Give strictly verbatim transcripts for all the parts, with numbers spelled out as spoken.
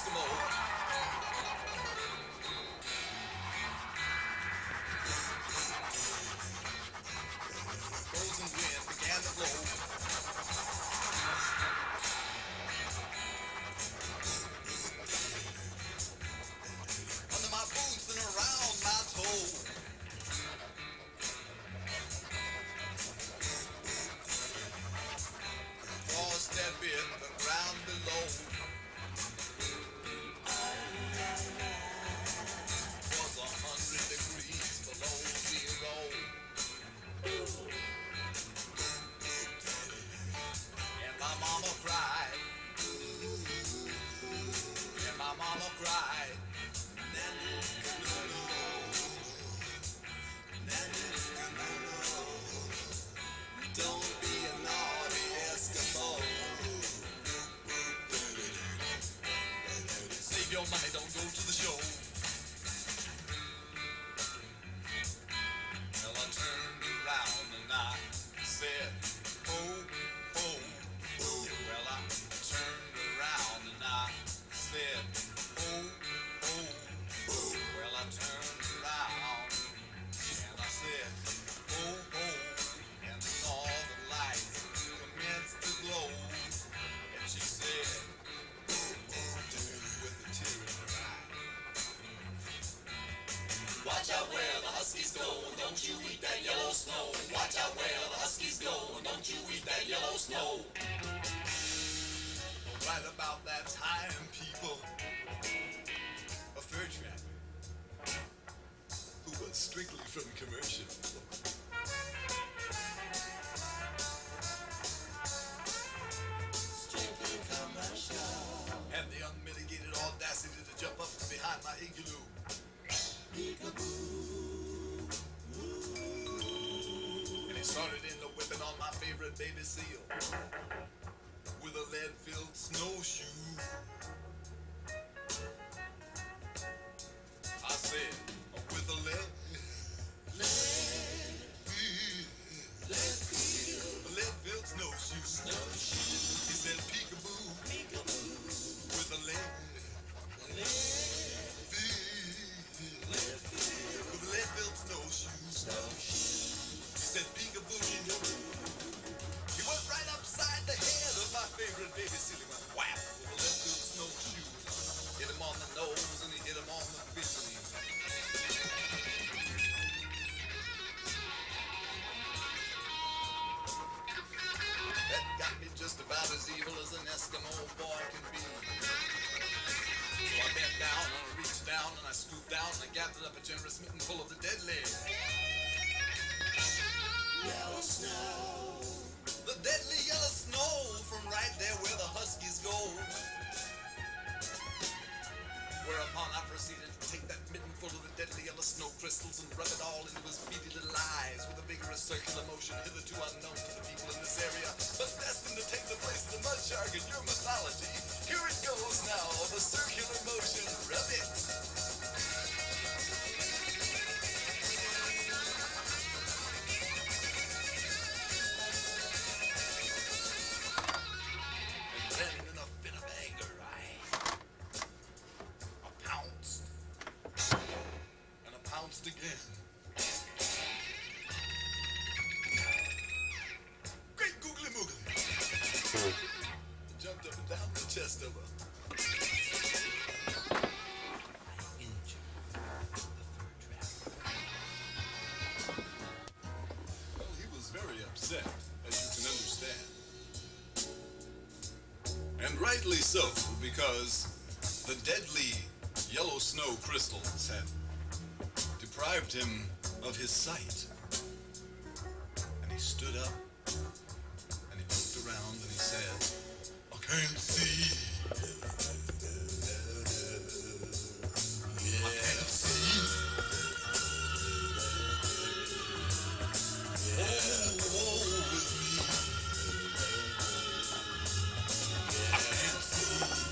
Eskimo. Frozen wind began to blow. Under my boots and around my toe. Frost that bit the ground below. Was a hundred degrees below zero. And my mama cried. And my mama cried. Nanny, Nanny, don't be a naughty Eskimo. Save your money, don't go to the show. Well, I turned around and I said, oh, oh, oh. Well, I turned around and I said, oh, oh, oh. Well, I turned around and I said, oh, oh. And then all the lights commenced to glow. And she said, oh, oh, with a tear in her eye. Watch out where the huskies go, and don't you eat that yellow snow. Watch out where the huskies go, and don't you eat that yellow snow. Well, right about that time, people, a fur trapper who was strictly from commercial Strictly commercial. had the unmitigated audacity to jump up from behind my igloo. Peekaboo. And he started in the whipping on my favorite baby seal with a lead-filled snowshoe. I said, with a lead, Lead, lead-filled, a lead-filled snowshoe. snowshoe. He said, peekaboo, Peekaboo. with a lead, Lead, lead-filled, with a lead-filled snowshoe. snowshoe. He said, peekaboo. He went right upside the head of my favorite baby seal. He went whap with a lead-filled snowshoe. Hit him on the nose and he hit him on the belly. That got me just about as evil as an Eskimo boy can be. So I bent down and I reached down and I scooped down and I gathered up a generous mitten full of the deadly. Yellow snow. The deadly yellow snow from right there where the huskies go. Whereupon I proceeded to take that mitten full of the deadly yellow snow crystals and rub it all into his beady little eyes with a vigorous circular motion hitherto unknown to the people in this area, but destined to take the place of the mud shark in your mythology. Here it goes now, the circular motion, rub it. And then in a fit of anger, I I pounced, and I pounced again. Great googly moogly. I jumped up and down the chest of her. I injured the fur trapper. Well, he was very upset, as you can understand. And rightly so, because the deadly yellow snow crystals had deprived him of his sight. And he stood up, and he looked around, and he said, I can't see. I can't see. Oh, woe is me. I can't see.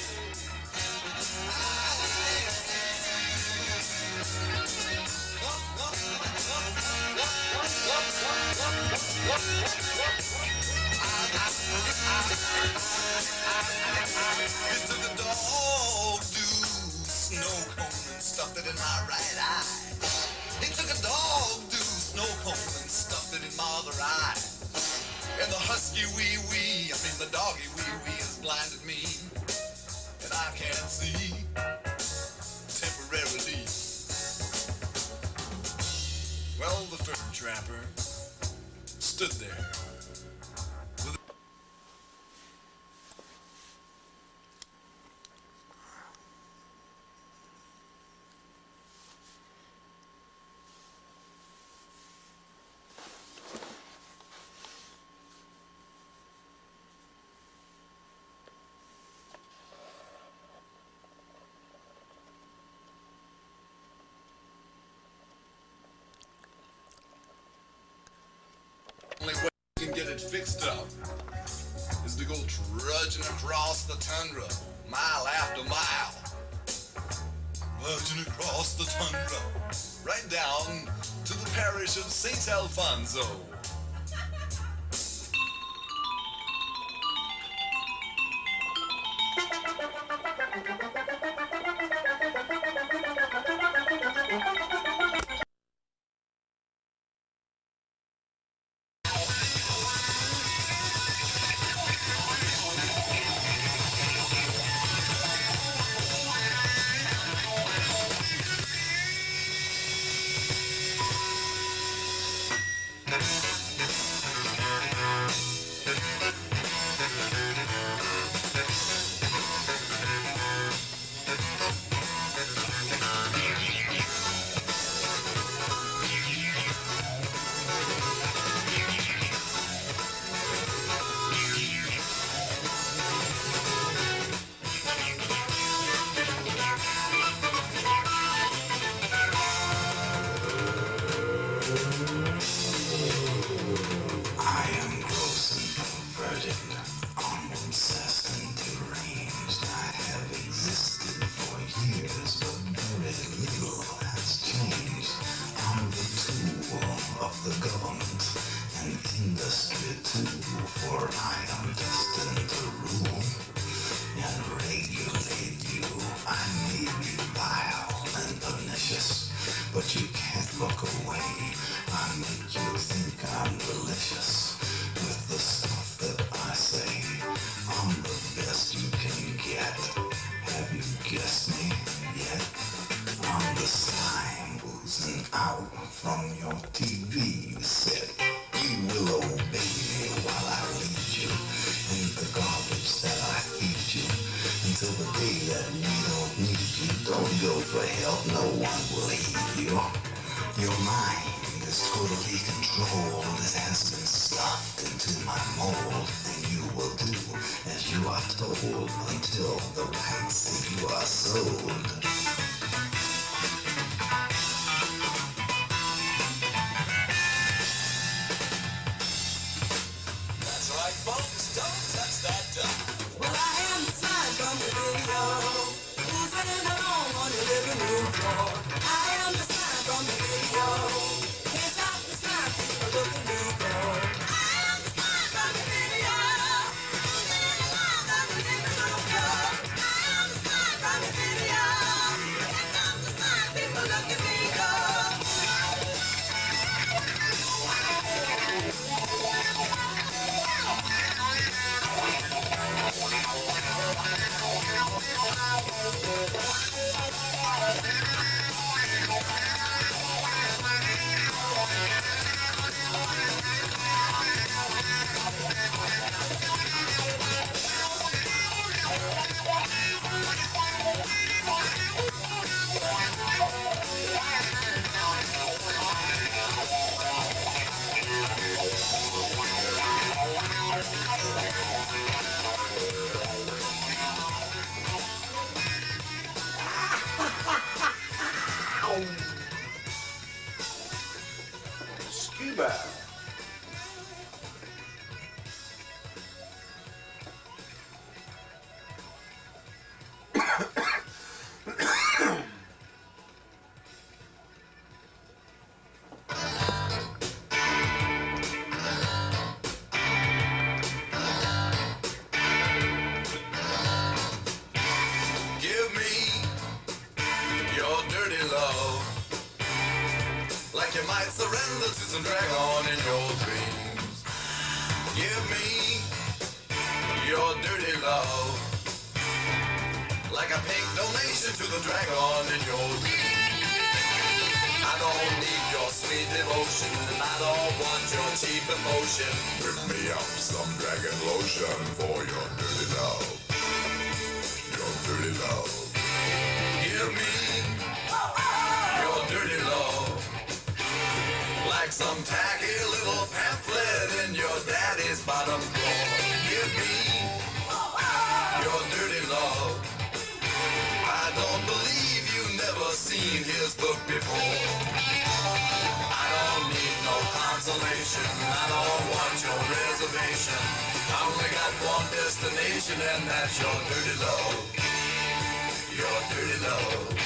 Oh, He took a dog do snow cone and stuffed it in my right eye. He took a dog do snow cone and stuffed it in my other eye. And the husky wee wee, I mean the doggy wee wee has blinded me, and I can't see temporarily. Well, the fur trapper stood there. Only way you can get it fixed up is to go trudging across the tundra, mile after mile. Trudging across the tundra, right down to the parish of Saint Alfonso. But you can't look away. I make you think I'm delicious with the stuff that I say. I'm the best you can get. Have you guessed me yet? I'm the slime oozing out from your T V set. You will obey me while I lead you in the garbage that I feed you until the day that we don't need you. Don't go for help, no one will heed you. Your mind is totally controlled. It has been stuffed into my mold, and you will do as you are told until the rights that you are sold. That's right, folks, don't touch that duck. Well, I am the sign from the video, moving along on the living room floor. I am the sign from the video, can't stop the sign, people look at me go. I am the sign from the video, moving along on the living room floor. I am the sign from the video, can't stop the sign, people look at me go. to some dragon in your dreams. Give me your dirty love, like a pink donation to the dragon in your dreams. I don't need your sweet devotion, and I don't want your cheap emotion. Whip me up some dragon lotion for your dirty love. Your dirty love. Give me your dirty love, like some tacky little pamphlet in your daddy's bottom drawer. Give me your dirty love. I don't believe you've never seen his book before. I don't need no consolation, I don't want your reservation. I only got one destination, and that's your dirty love. Your dirty love.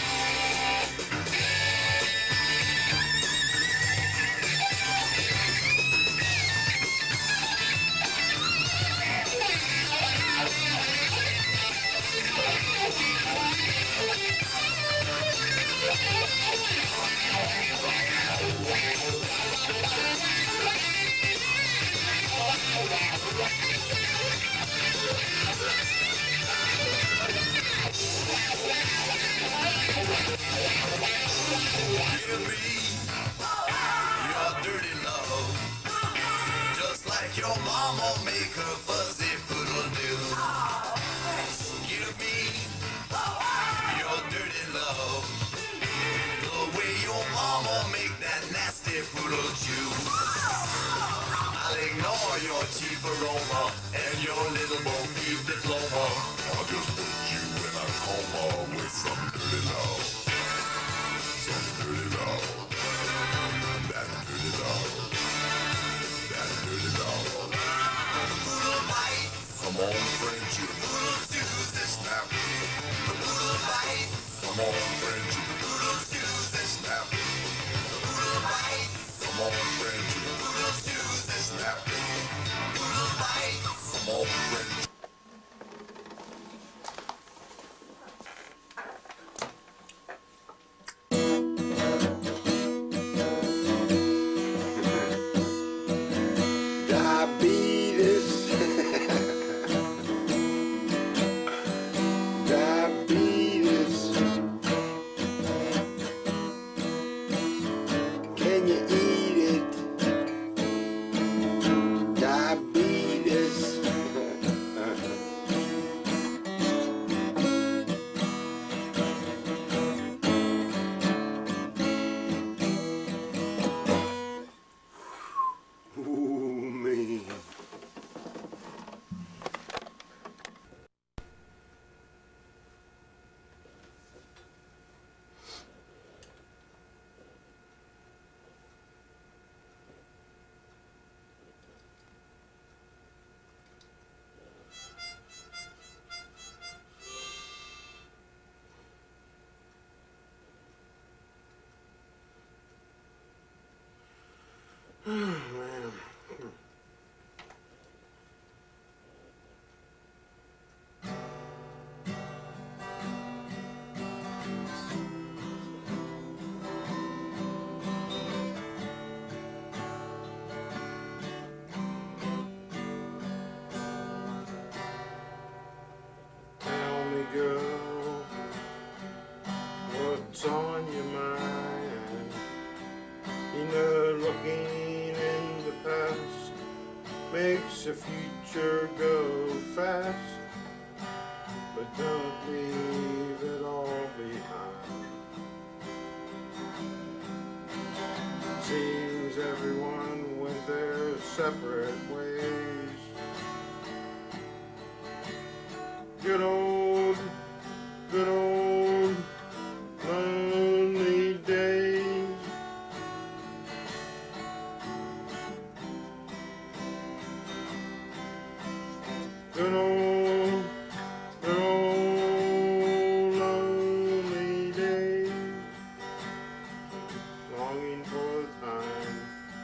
Give me your dirty love, just like your mama make her fuzzy poodle do. Give me your dirty love, the way your mama make that nasty poodle chew. I'll ignore your cheap aroma and your little bo peep diploma. I'll just put you in a coma with some dirty love. Some dirty love. That dirty love. That dirty love. Poodle bites, Come on, Frenchie. poodle chews, Snap. the poodle bites, Come on, Frenchie. poodle chews, Snap. poodle bites, Come on, Frenchie. poodle chews, Snap. poodle bites. Come on, Frenchie. Diabetes. Diabetes. Can you eat it? Diabetes. Ooh, man. Man. Tell me, girl, what's on your mind? You know, looking in the past makes the future go fast, but don't leave it all behind. Seems everyone went their separate ways. Good old, good old lonely days. Good old, good old lonely days. Longing for the time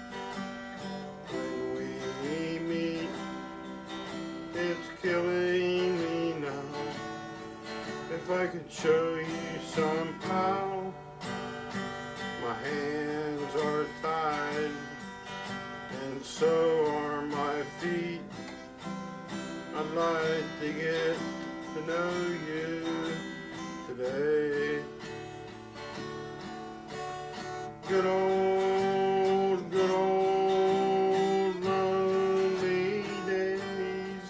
when we meet. It's killing me now. If I could show you somehow, my hands are tied. like to get to know you today. Good old, good old lonely days.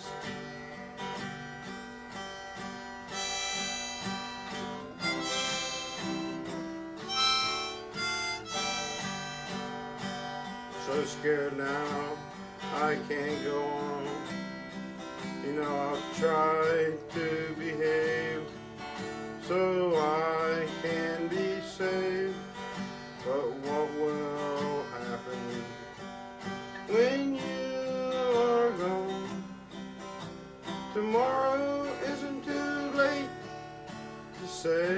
So scared now, I can't go on. You know, I'll try to behave so I can be safe. But what will happen when you are gone? Tomorrow isn't too late to say.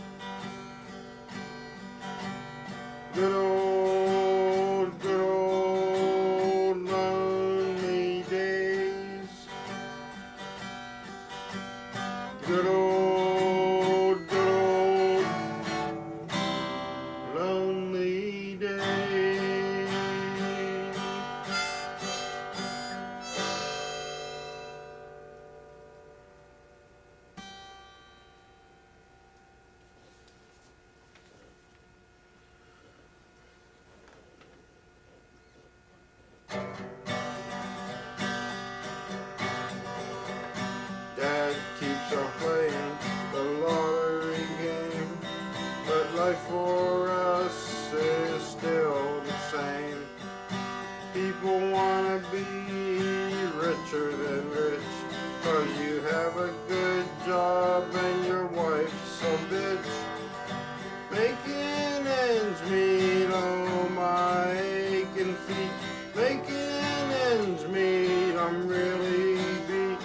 Good old, good old lonely days. Good old, good old lonely days. Dad keeps on playing the lottery game, but life for us is still the same. People wanna be richer than rich, 'cause you have a good job and your wife's some bitch. Making ends meet, oh my aching feet. Making ends meet, I'm really beat.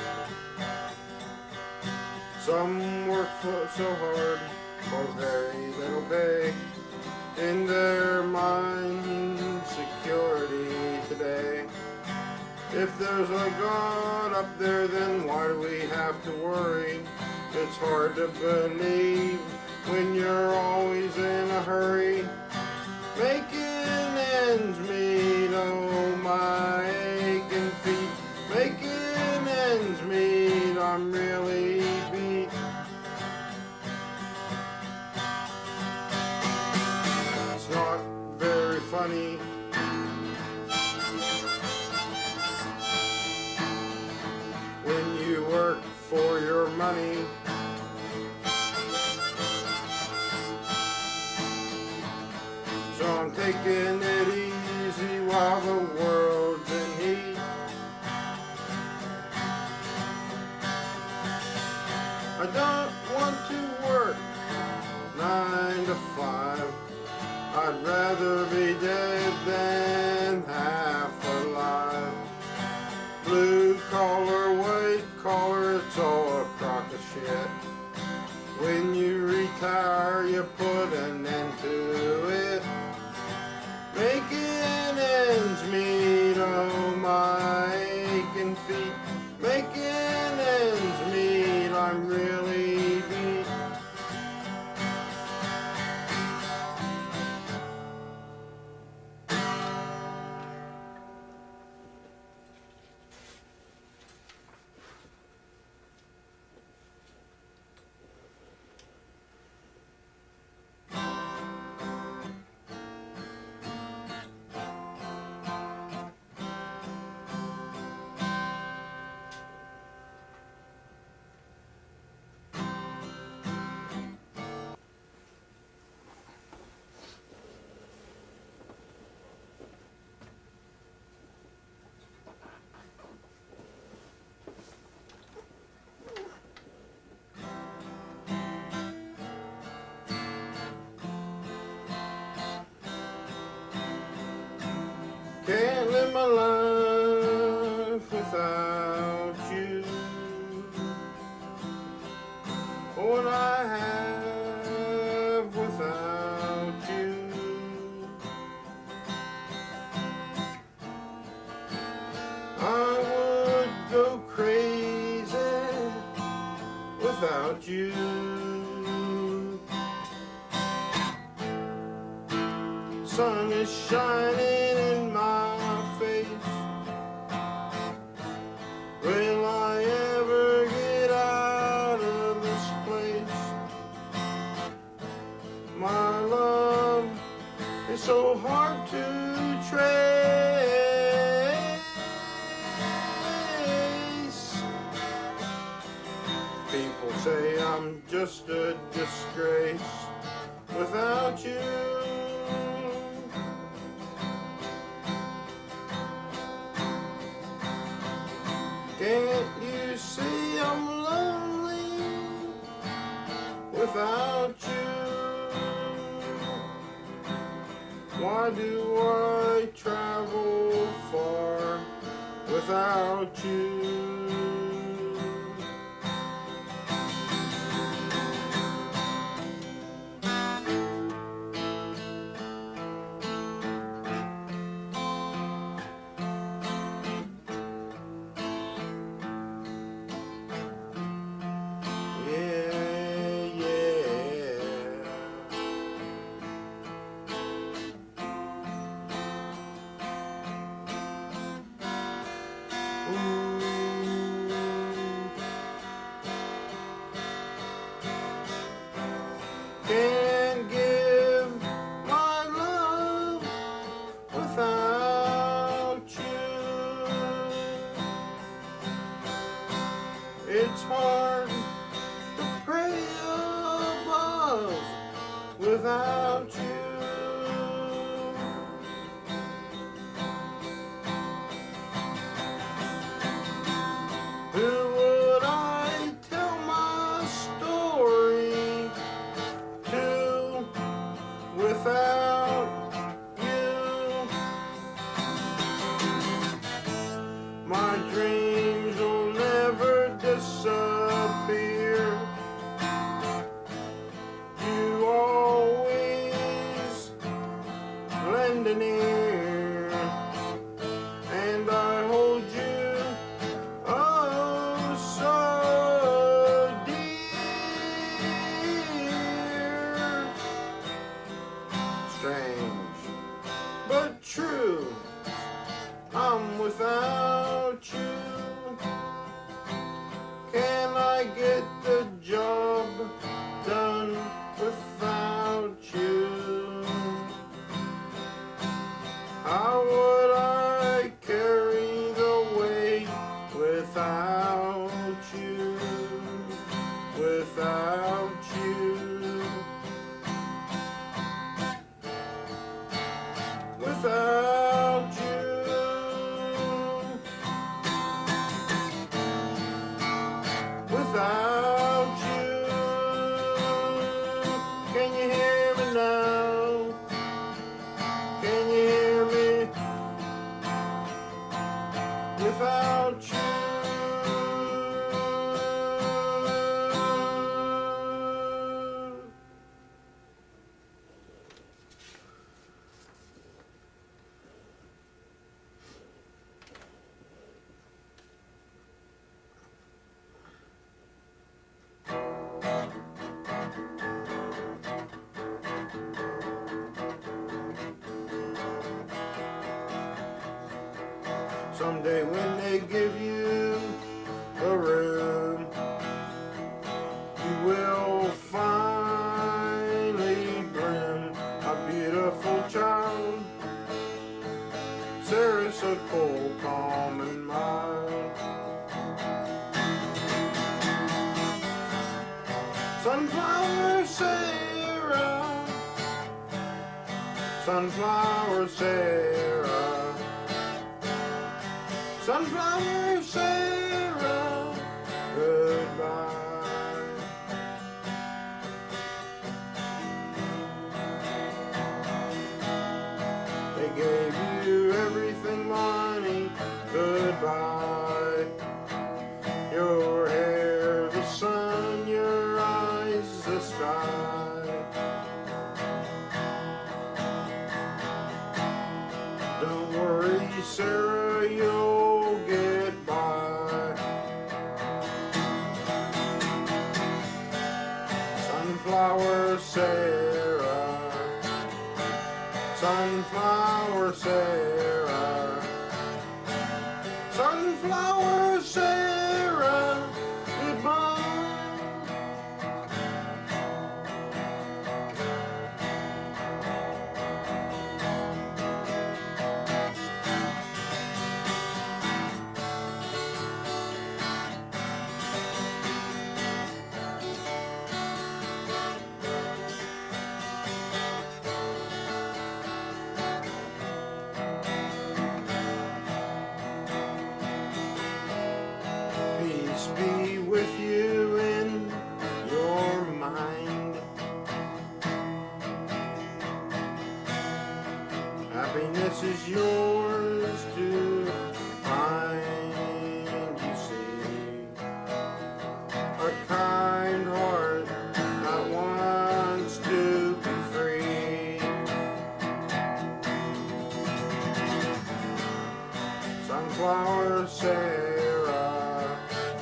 Some work for so hard for very little pay. In their mind, security today. If there's a God up there, then why do we have to worry? It's hard to believe when you're always in a hurry. Making ends meet, oh my aching feet. Making ends meet, I'm really beat. It's not very funny when you work for your money. So I'm taking it easy while the world's in heat. I don't want to work nine to five. I'd rather be dead than half alive. Blue collar, white collar, it's all a crock of shit. When you retire, you put an end to it. Making ends meet, oh my aching feet. Making ends meet, I'm really beat. Can't live my life without you. What I have without you. I would go crazy without you. Sun is shining in my face. Well, I am People say I'm just a disgrace without you. Can't you see I'm lonely without you? Why do I travel far without you? Can't give my love without you. It's hard to pray above without you. Who would I tell my story to without you? My dreams will never disappear. You always lend an ear, and I hold you oh so dear. Strange but true, I'm without you. Can I get the job done without you? How would I carry the weight without you? Without you? Without you? Without you? Can you hear me now? Can you hear me? Without you? Someday when they give you a room, you will finally bring a beautiful child. Sarah's so cold, calm, and mild. Sunflower Sarah, Sunflower Sarah, Sunflower Sarah, goodbye. They gave you everything, money, goodbye. Your hair, the sun, your eyes, the sky. Don't worry, Sarah, you'll get by. Sunflower Sarah, Sunflower Sarah, Sunflower Sarah, goodbye. peace be with you in your mind. Happiness is yours to find, you see. A kind heart that wants to be free. Sunflower Sarah,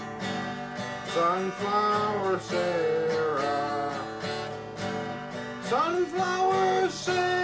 Sunflower Sarah, Sunflower Sarah.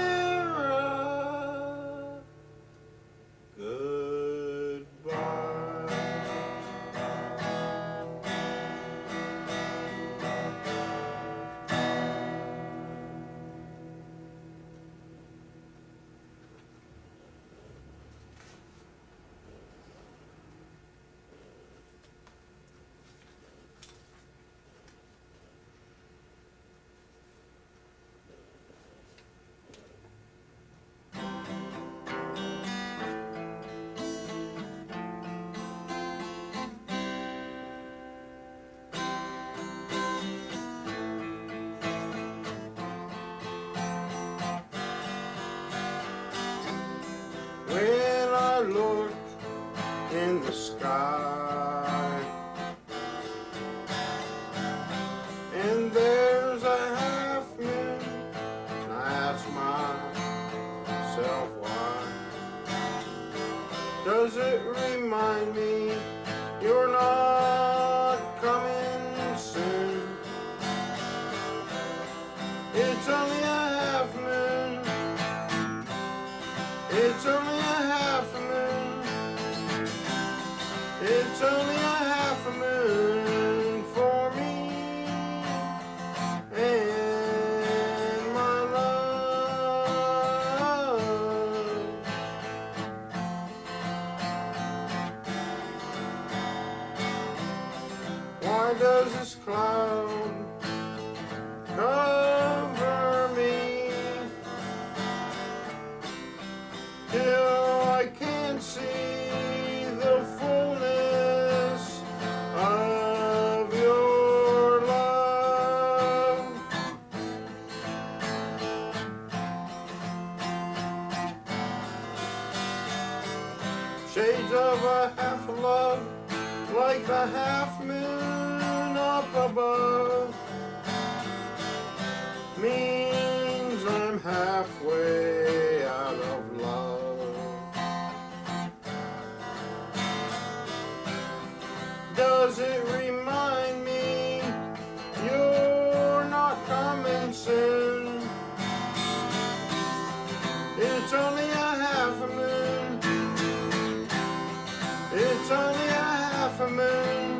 When I look in the sky and there's a half moon, and I ask myself why. Does it remind me you're not coming soon? It's only a half moon. It's only a half moon. It's only a half moon for me and my love. Why does this cloud cover me till I can't see the fullness of your love? Shades of a half love, like the half moon up above, means I'm halfway out of love. Does it remind me you're not coming soon? It's only a half a moon. It's only a half a moon.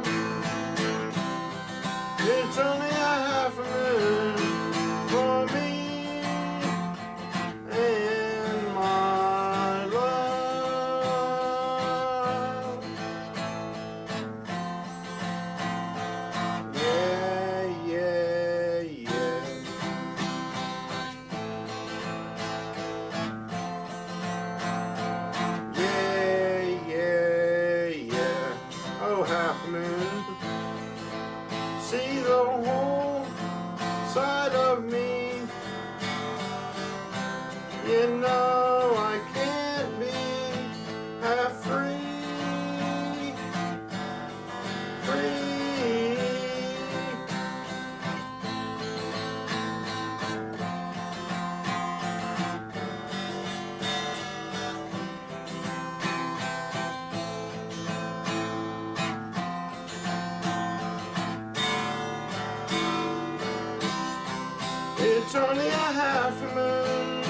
It's only a half a moon for me and my love. Yeah, yeah, yeah. Yeah, yeah, yeah. Oh, half moon. See the whole side of me. You know I can't be half free, free. It's only a half a moon.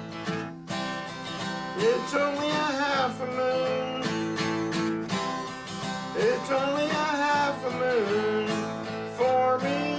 It's only a half a moon. It's only a half a moon for me.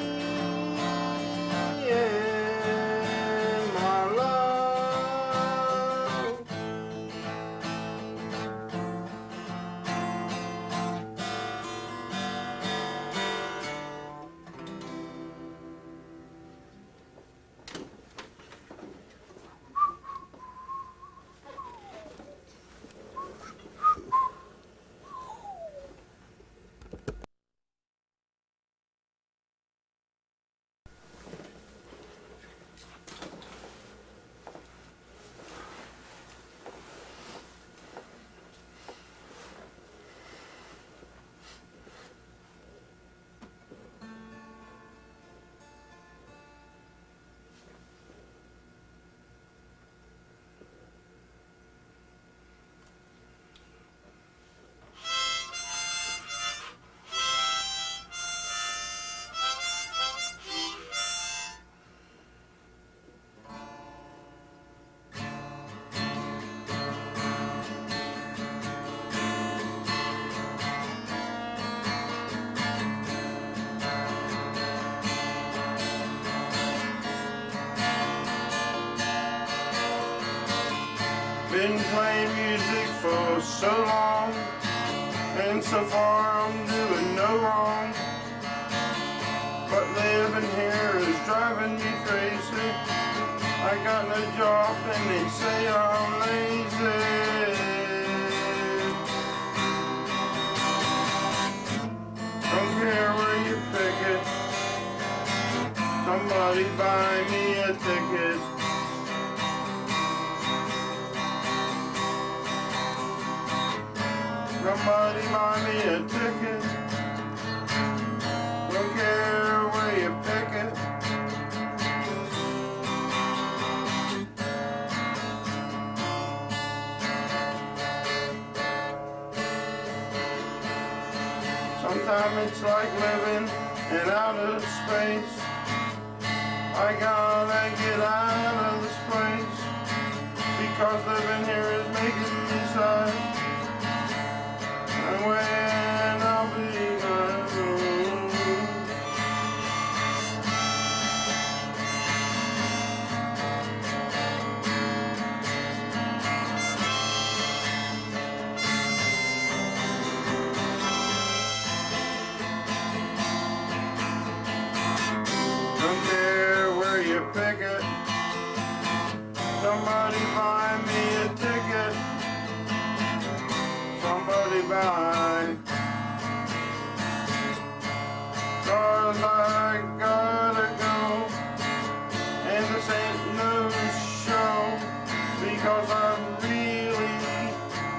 Been playing music for so long, and so far I'm doing no wrong. But living here is driving me crazy. I got no job and they say I'm lazy. Don't care where you pick it, somebody buy me a ticket. Somebody buy me a ticket. Don't care where you pick it. Sometimes it's like living in outer space. I gotta get out of this place, because living here is making me sad. And when I'll be alone, don't care where you pick it, somebody buy me a ticket. Somebody buy, 'cause I gotta go, and this ain't no show, because I really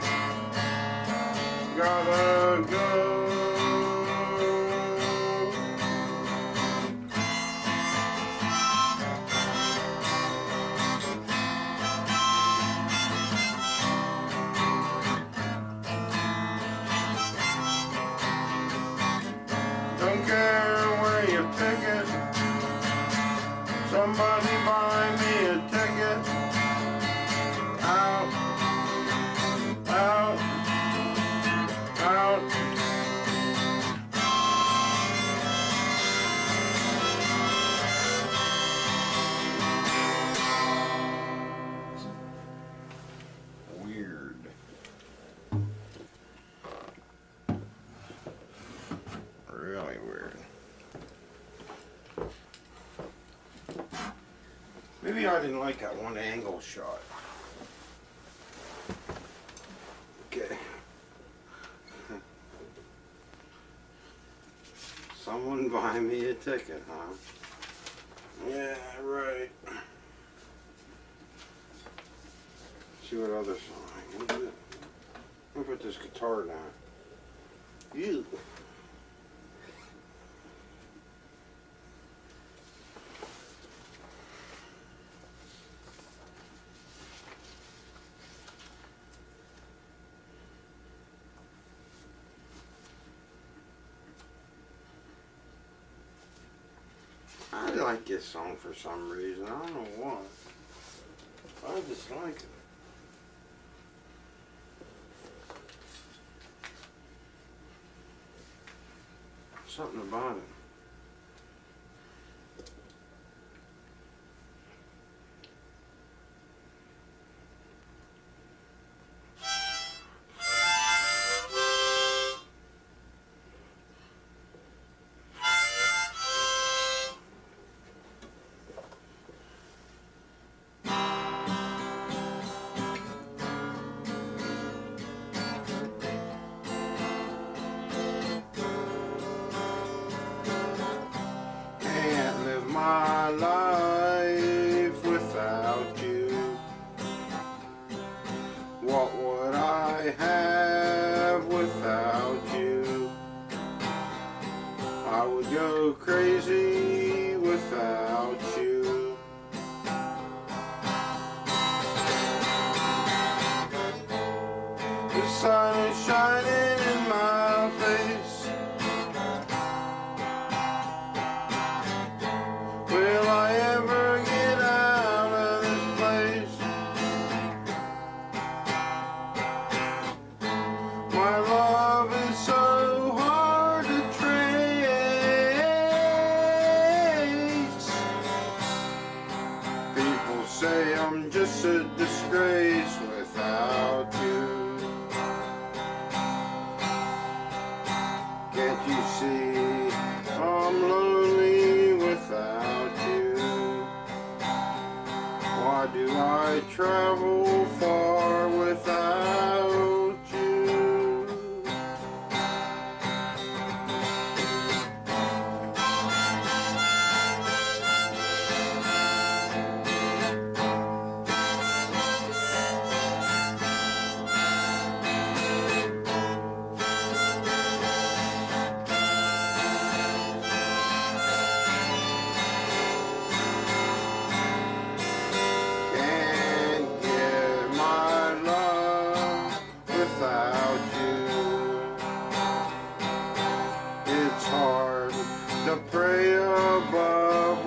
gotta go. Don't care where you pick it, somebody buy me a ticket. Out, out, out. Weird. Really weird. Maybe I didn't like that one angle shot. Okay. Someone buy me a ticket, huh? Yeah, right. See what other song. Let me put this guitar down. You. I like this song for some reason. I don't know why. I just like it. Something about it. My life without you, what would I have without you? I would go crazy without you. The sun is shining in my face. Will I ever get out of this place? My love is so hard to trace.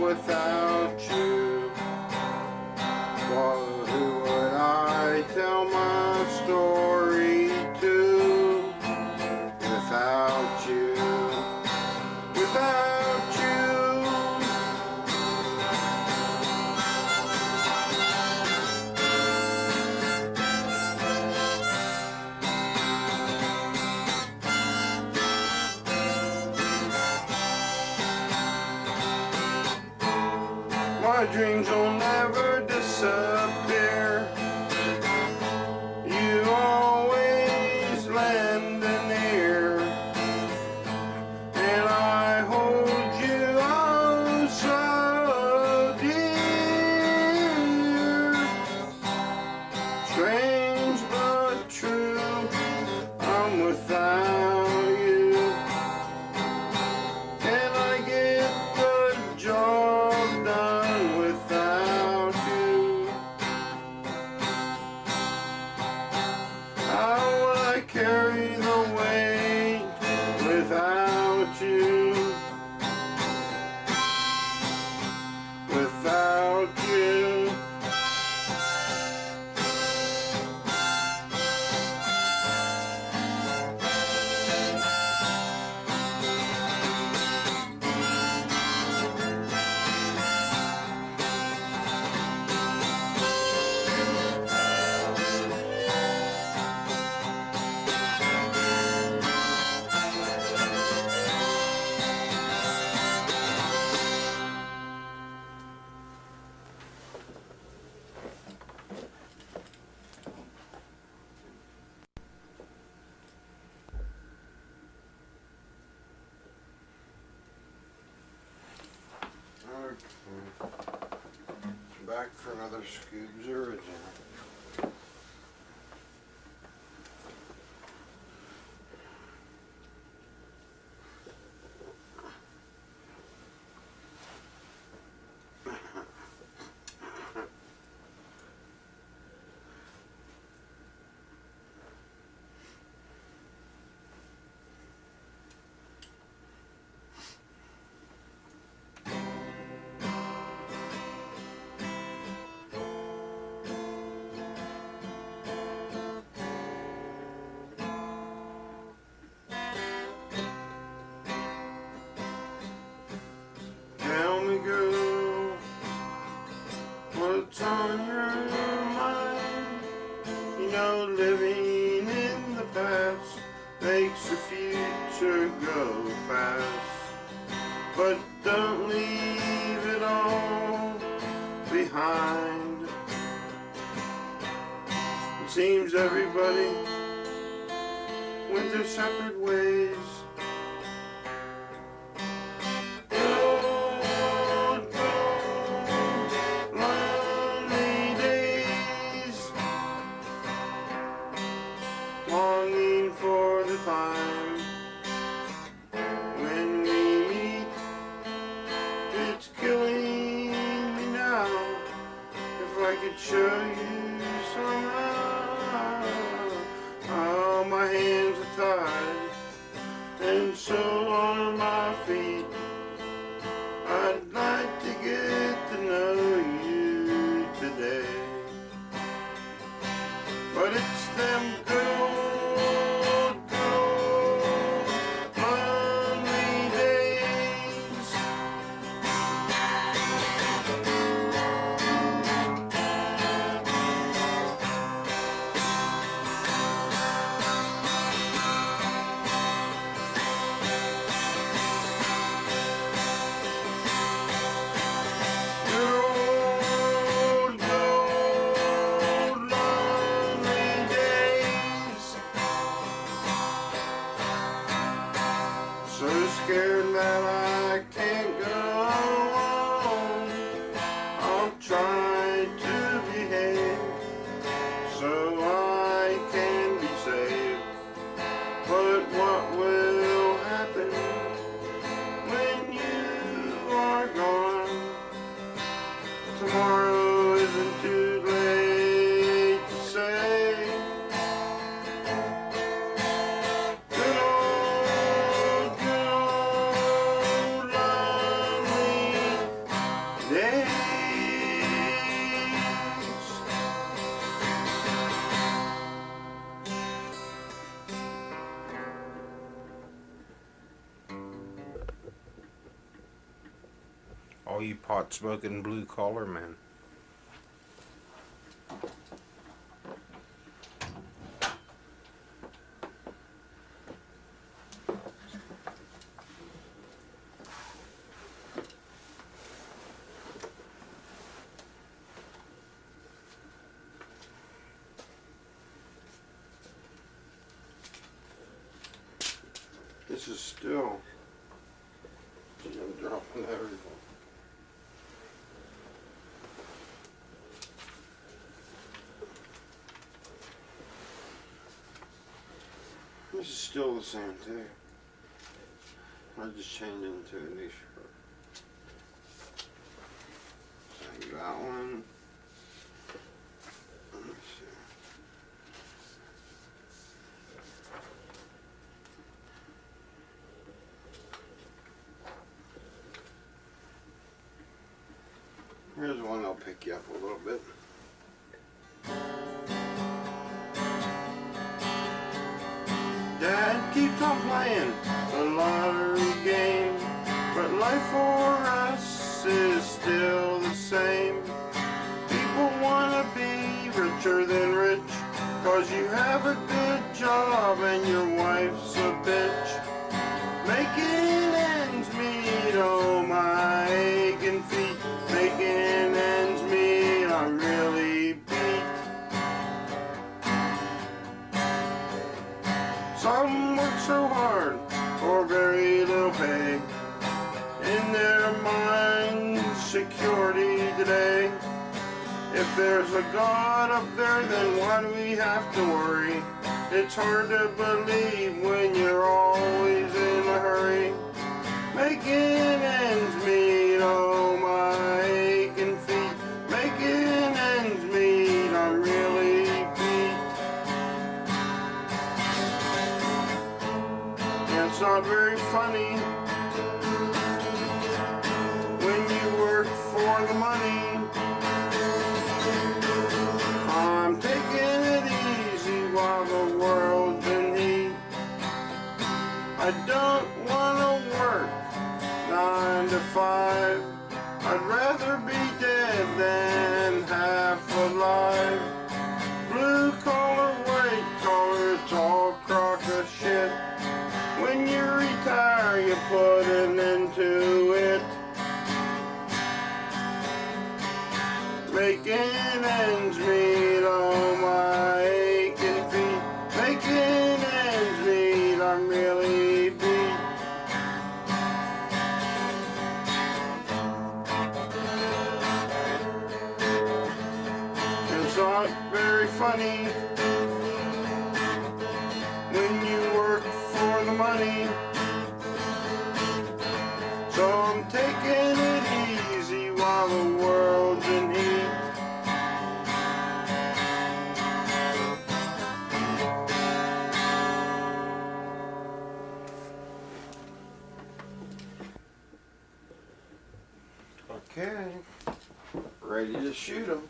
without you? Well, who would I tell my story to without you? Without you. My dreams will never disappear. You always lend an ear, and I hold you oh so dear. Strange but true, I'm without you. Can I get the job done without you? How will I carry the weight without you? Without you. Back for another Scoobes original. Tell me, girl, what's on your mind? You know, living in the past makes the future go fast. But don't leave it all behind. It seems everybody went their separate ways. Longing for the time when we meet, it's killing me now. If I could show you somehow how my hands are tied and so on my feet, I'd like to get to know you today. But it's them good old scared that I can't go on. I'll try to behave so I can be saved. But what will happen when you are gone? Tomorrow isn't too late to say. Good old, good old lonely all you pot-smoking blue-collar men. This is still, I'm dropping everything. This is still the same thing. I just changed it into a new shirt. Take that one. Let me see. Here's one that'll pick you up a little bit. Dad keeps on playing the lottery game, but life for us is still the same. People want to be richer than rich, cause you have a good job and your wife's a bitch. Making ends meet, oh my aching feet. Making ends meet, I'm really beat. Some work so hard for very little pay. In their mind, security today. If there's a God up there, then why do we have to worry? It's hard to believe when you're always in a hurry. Making ends meet, oh my aching feet. Making ends meet, I'm really beat. Yeah, it's not very funny when you work for the money. I'm taking it easy while the world's in heat. I don't want to work nine to five. I'd rather be dead than half alive. Blue collar, white collar, it's all crock of shit. When you retire, you put an end to it. Making ends meet, oh my aching feet. Making ends meet, I'm really beat. It's not very funny when you work for the money. So I'm taking it easy while the world's in heat. Okay, ready to shoot them.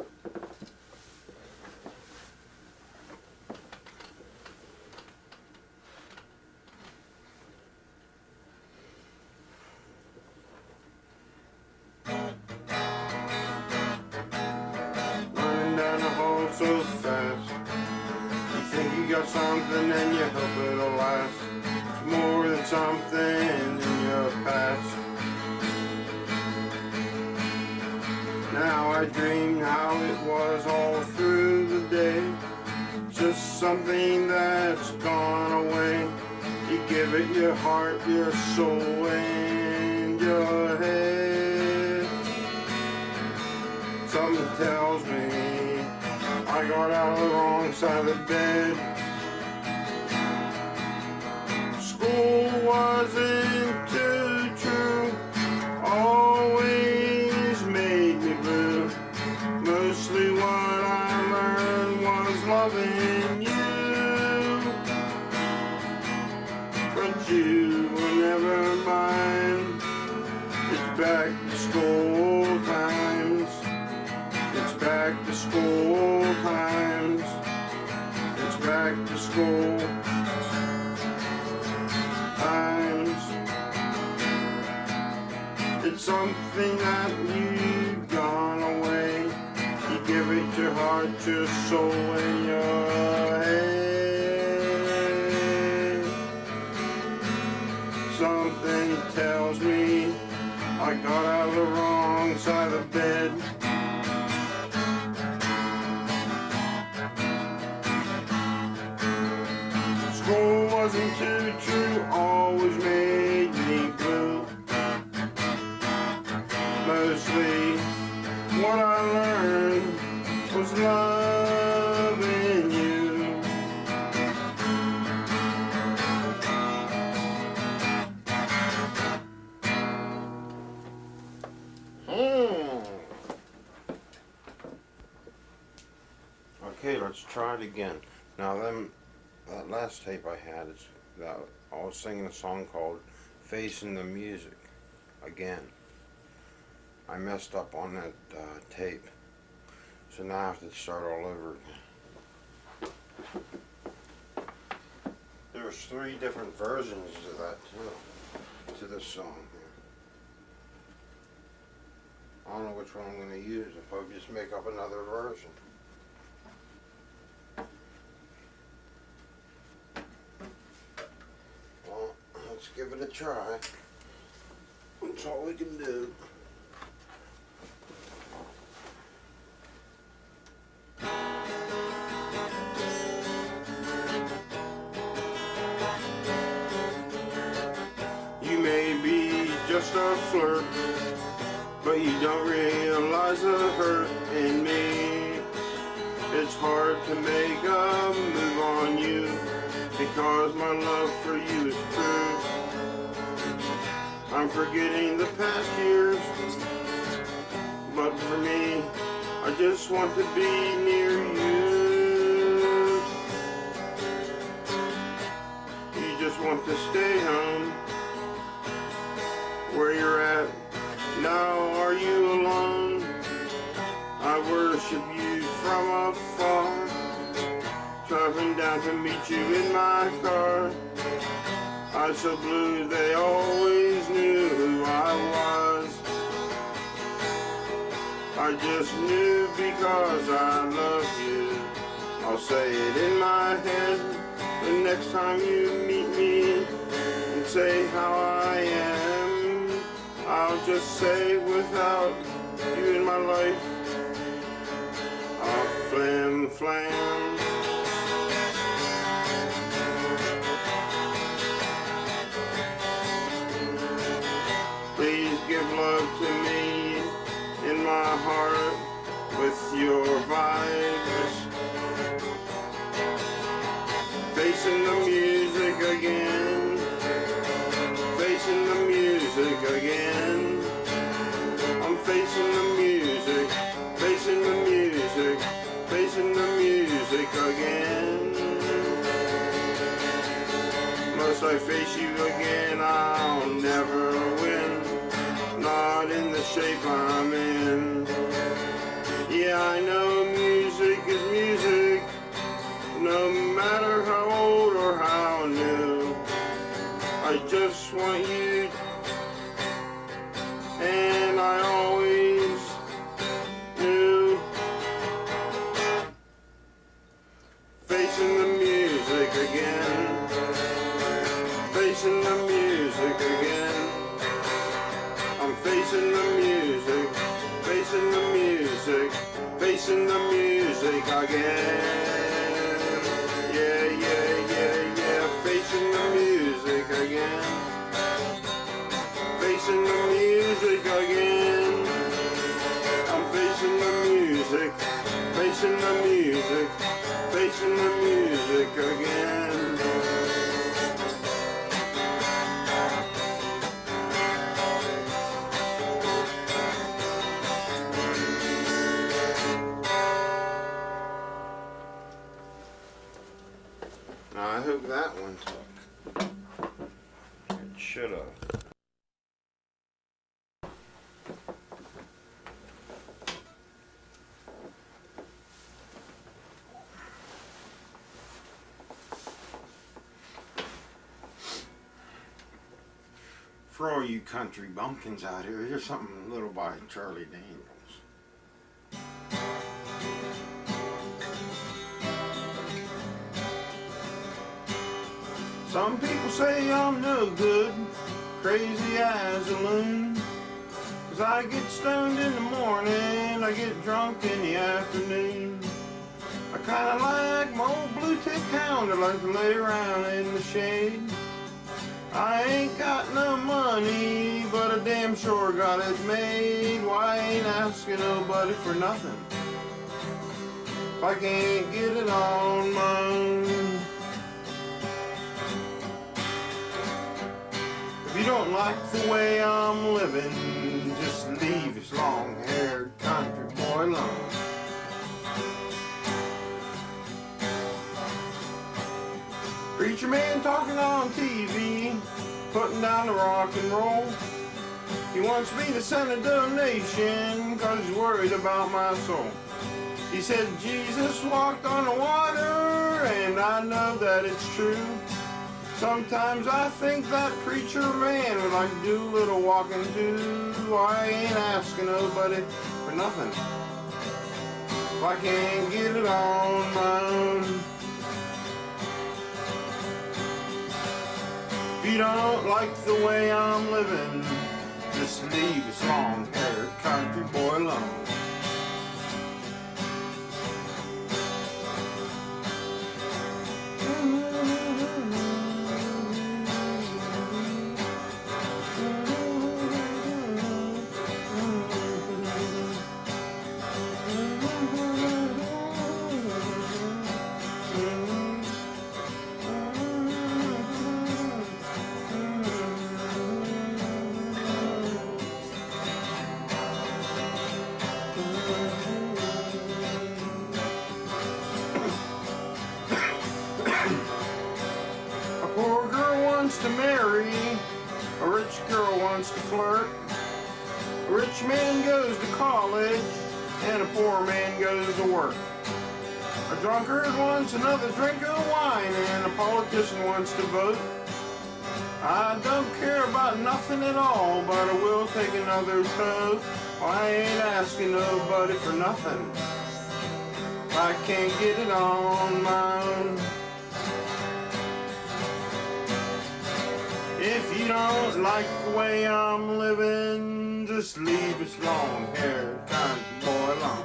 Running down the hall so fast, you think you got something and you hope it'll last. It's more than something in your past. Now I dream how it was all through the day. Just something that's gone away. You give it your heart, your soul, and your head. Something tells me I got out of the wrong side of the bed. School wasn't too true, always made me blue. Mostly what I learned was loving you, but you were never mine. It's back to school times. It's back to school times. It's back to school times. It's something that you've gone away. You give it your heart, your soul, and your head. Something tells me I got out of the wrong side of the bed. School wasn't too true, always made me blue. Mostly what I learned was loving you. Hmm. Okay, let's try it again. Now then, that last tape I had, it's that I was singing a song called "Facing the Music." Again, I messed up on that uh, tape, so now I have to start all over again. There's three different versions of that too, to this song here. I don't know which one I'm going to use. If I just make up another version. Well, let's give it a try. That's all we can do. You may be just a flirt, but you don't realize the hurt in me. It's hard to make a move on you, because my love for you is true. I'm forgetting the past years, but for me, I just want to be near you. You just want to stay home, where you're at. Now are you alone? I worship you from afar, driving down to meet you in my car. Eyes so blue they always knew who I was. I just knew because I love you. I'll say it in my head the next time you meet me and say how I am. I'll just say without you in my life, I'll flim flam. Please give love to me in my heart with your vibes. Facing the music again, facing the music again. I'm facing the music, facing the music, facing the music again. Must I face you again? I'll never win, not in the shape I'm in. Yeah, I know music is music, no matter how old or how new. I just want you, and I always knew. Facing the music again, facing the music again. I'm facing the music, facing the music, facing the music again. Yeah, yeah, yeah, yeah, facing the music again. Facing the music again. I'm facing the music, facing the music, facing the music again. Now I hope that one took. It should have. For all you country bumpkins out here, here's something little by Charlie Daniels. Some people say I'm no good, crazy as a loon. 'Cause I get stoned in the morning, I get drunk in the afternoon. I kinda like my old blue tick hound, I like to lay around in the shade. I ain't got no money, but I damn sure got it made. Why I ain't asking nobody for nothing if I can't get it on my own? If you don't like the way I'm living, just leave this long-haired country boy alone. Preacher man talking on T V, putting down the rock and roll. He wants me to send a donation, 'cause he's worried about my soul. He said Jesus walked on the water, and I know that it's true. Sometimes I think that preacher man would like to do a little walking too. I ain't asking nobody for nothing if I can't get it on my own. If you don't like the way I'm living, just leave this long-haired country boy alone. To marry, a rich girl wants to flirt. A rich man goes to college, and a poor man goes to work. A drunkard wants another drink of wine, and a politician wants to vote. I don't care about nothing at all, but I will take another toast. I ain't asking nobody for nothing I can't get it on my own. If you don't like the way I'm living, just leave this long-haired country boy alone.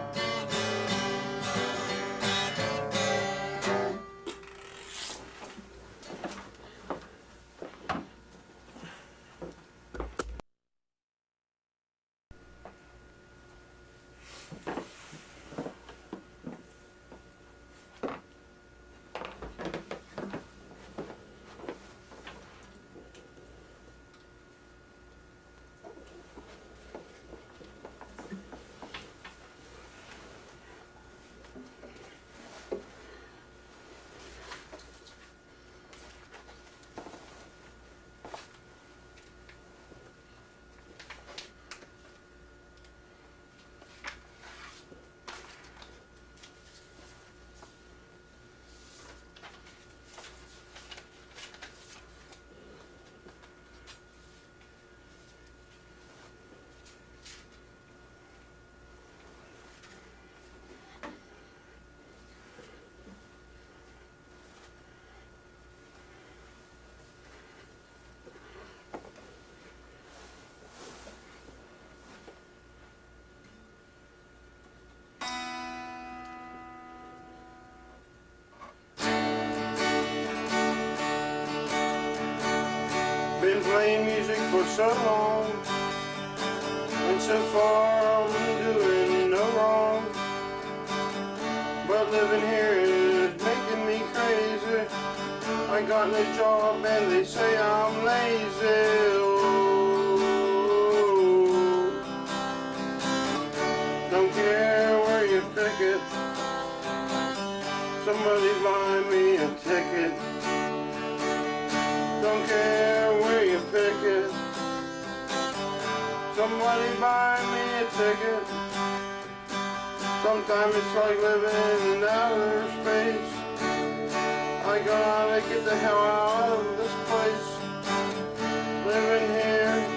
Been playing music for so long, and so far I'm doing no wrong. But living here is making me crazy. I got no job and they say I'm lazy. Oh, don't care where you pick it, somebody buy me a ticket. Don't care where you pick it, somebody buy me a ticket. Sometimes it's like living in outer space. I gotta get the hell out of this place. Living here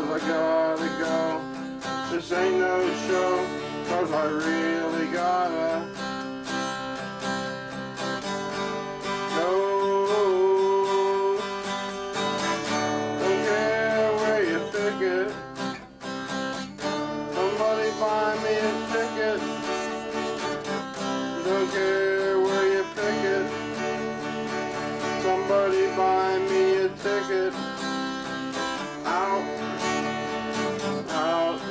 I gotta go. This ain't no show, cause I really gotta go. Don't care where you pick it. Somebody buy me a ticket. Don't care where you pick it. Somebody buy me a ticket. Out. Out.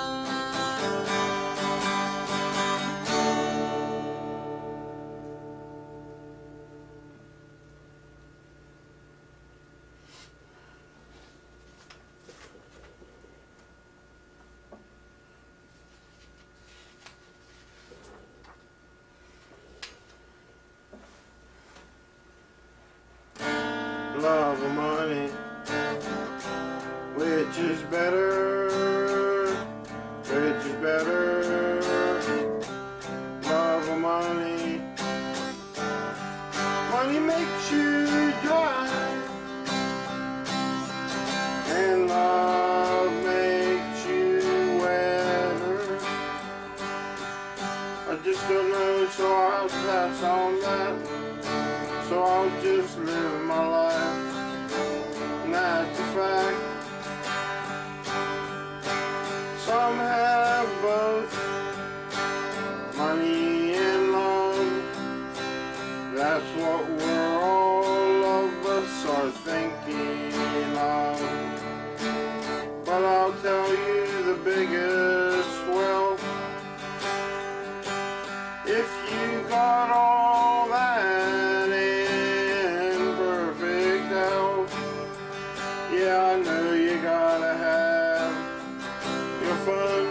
Love or money, which is better? Which is better? Love or money? Money makes you dry, and love makes you wetter. I just don't know, so I'll pass on that. So I'll just live my life, and that's a fact. Some have both, money and love. That's what we're all of us are thinking of. But I'll tell you the biggest wealth, if you got all that in perfect health, yeah, I know you gotta have your fun.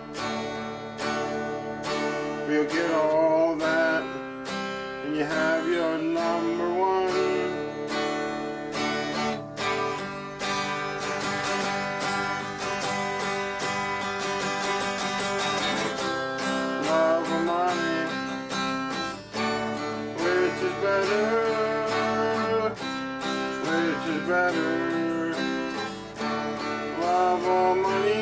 You'll get all that, and you have your number one. Love or money, which is better? Which is better? Love or money?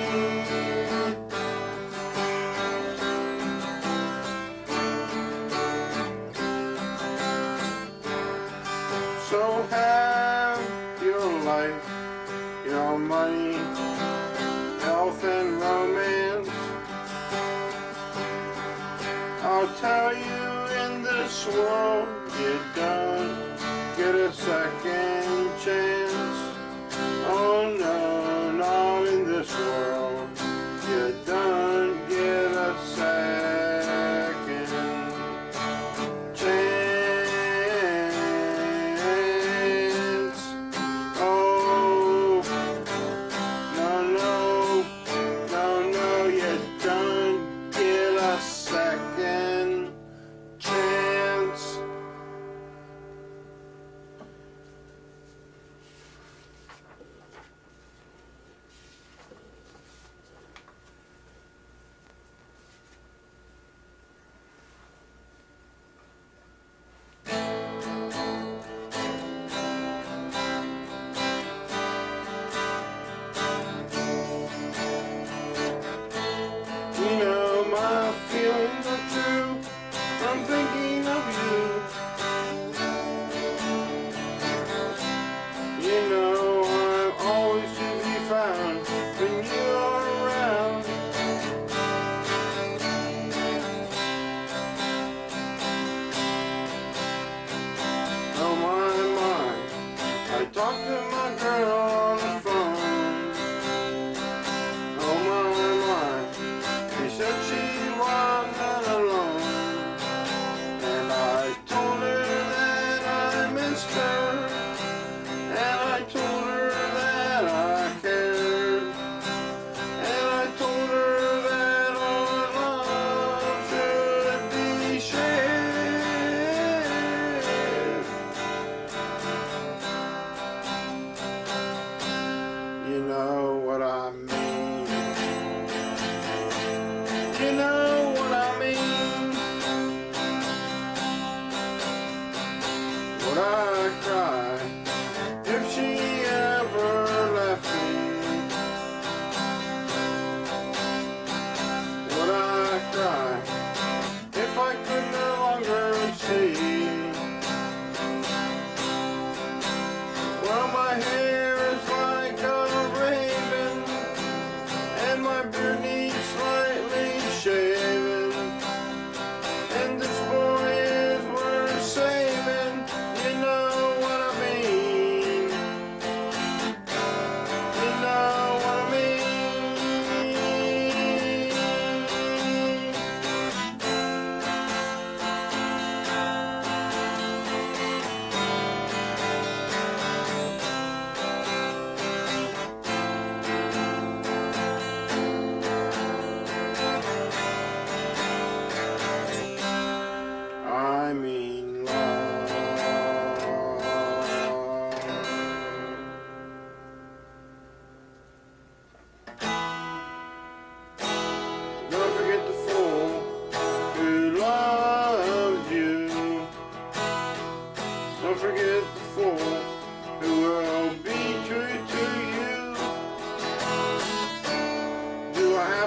So have your life, your money, health and romance. I'll tell you, in this world you don't get a second chance. Oh no, not in this world. You don't get a second chance. Oh, no, no, no, no, you don't get a second chance.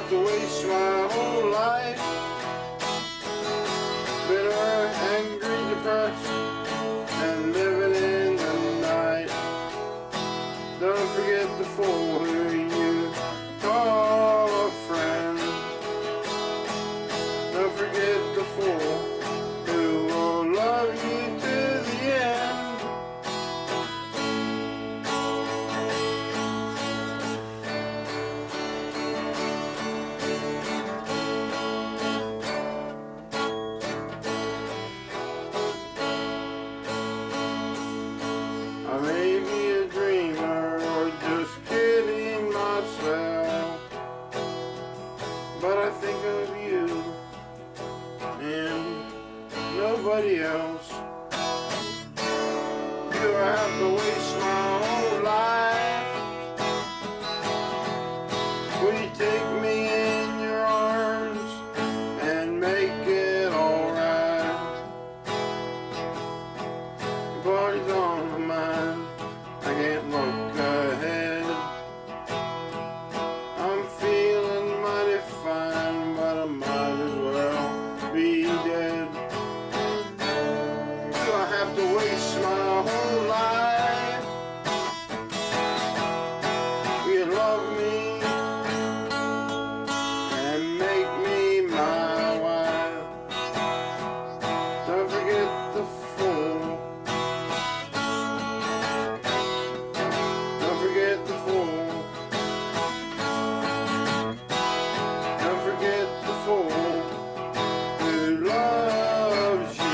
to waste my whole life. Bitter, angry, depressed, and living in the night. Don't forget the fool who you call a friend. Don't forget the fool who will love you to the end. I may be a dreamer or just kidding myself, but I think of you and nobody else. Do I have to waste my whole life? Will you take me in your arms and make it alright? Your body's on my mind, I can't look ahead. I'm feeling mighty fine, but I might as well be dead. Do I have to waste my whole life? Will you love me and make me my wife? Don't forget the fool. Don't forget the fool. Don't forget the fool who loves you.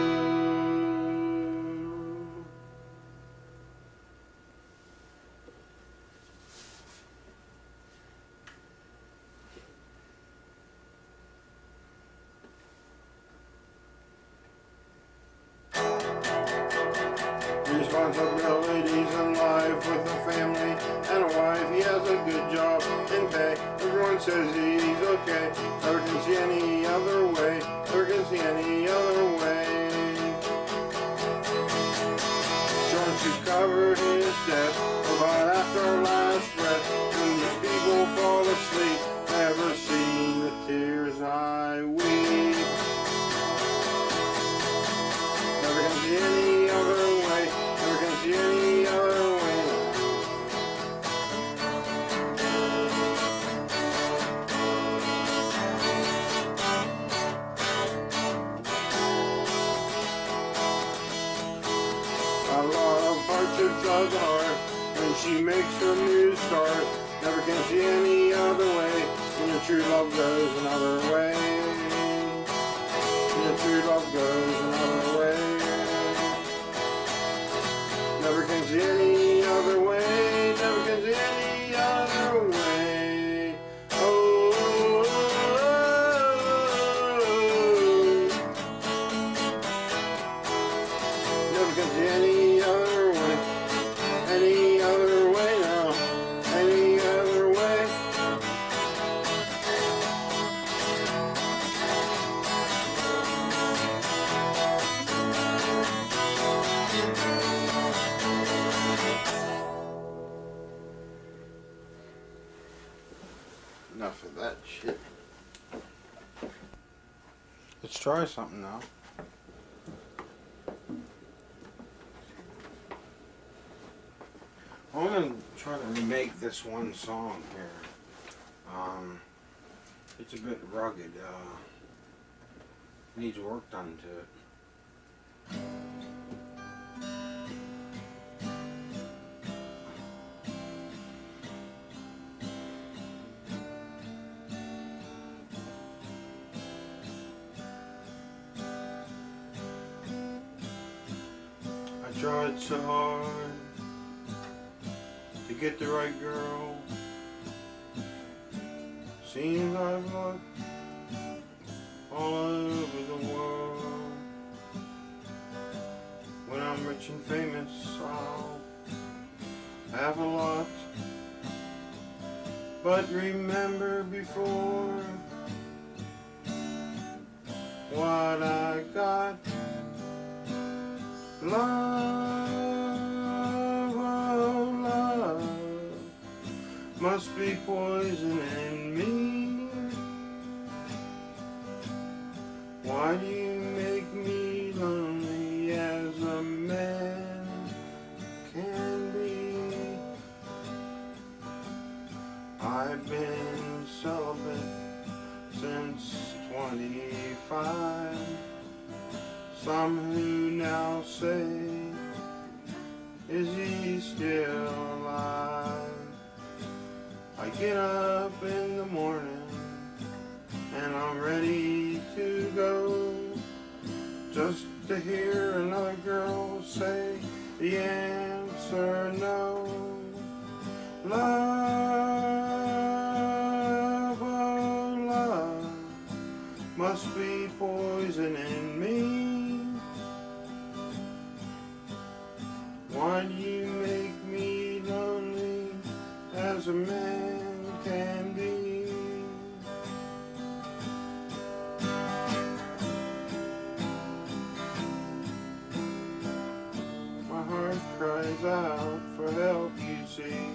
Responsibilities in life with a family and a wife. He has a good job and pay. Everyone says he's okay. Never can see any other way. Never can see any other way. Trying to cover his debt, but after last breath, when these people fall asleep, never seen the tears I weep. Never can see any other way. Never can see any other way. A lot of hardships of the heart when she makes her new start. Never can see any other way. When your true love goes another way. When your true love goes another way. Never can see any other way. Never can see any other way. Oh, oh, oh, oh. Never can see any other way. Any other way now. Any other way. Enough of that shit. Let's try something now. I'm gonna try to remake this one song here. Um, it's a bit rugged. Uh, needs work done to it. I tried so hard to get the right girl. Seems I've looked all over the world. When I'm rich and famous, I'll have a lot. But remember before what I got. Love, oh love, must be poison in me. Why do you make me lonely as a man can be? I've been celibate since twenty-five. Some who now say, is he still alive? I get up in the morning and I'm ready to go, just to hear another girl say the answer no. Love, oh love, must be poison in me. Why do you make me lonely as a man can be? My heart cries out for help, you see.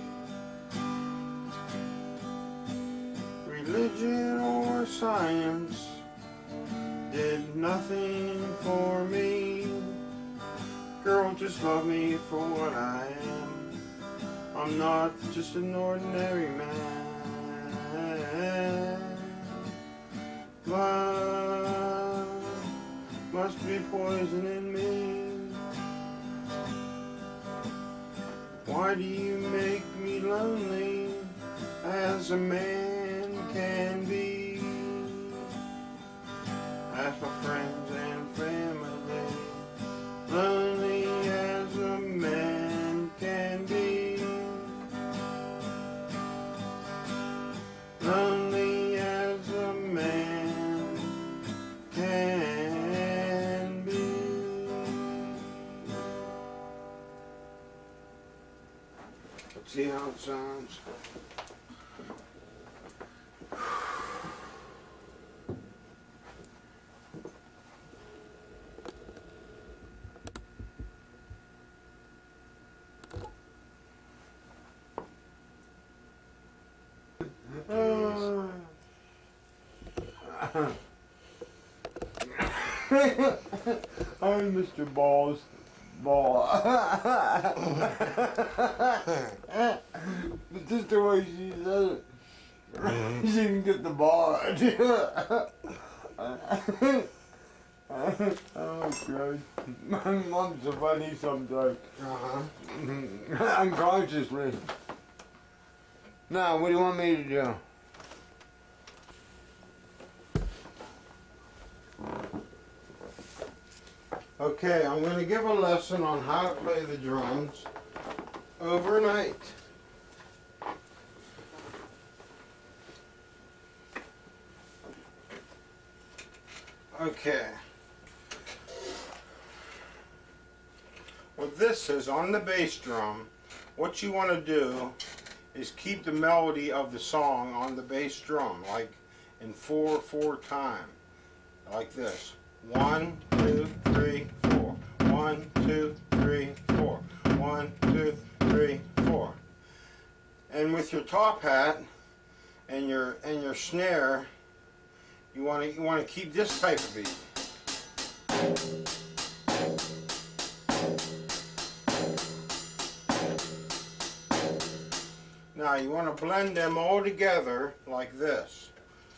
Religion or science did nothing for me. Girl, just love me for what I am. I'm not just an ordinary man. Love must be poison in me. Why do you make me lonely as a man can be? Ask my friends and family, lonely as a man can be. Lonely as a man can be. Let's see how it sounds. I'm Mister Ball's ball. But just the way she said it, she didn't get the ball. Oh, Christ. My mom's so funny sometimes. Uh-huh. Unconsciously. Now, what do you want me to do? Okay, I'm going to give a lesson on how to play the drums overnight. Okay. What this is, on the bass drum, what you want to do is keep the melody of the song on the bass drum, like in four, four time, like this. One, two, three, four. One, two, three, four. One, two, three, four. And with your top hat and your and your snare, you want to you want to keep this type of beat. Now you want to blend them all together like this.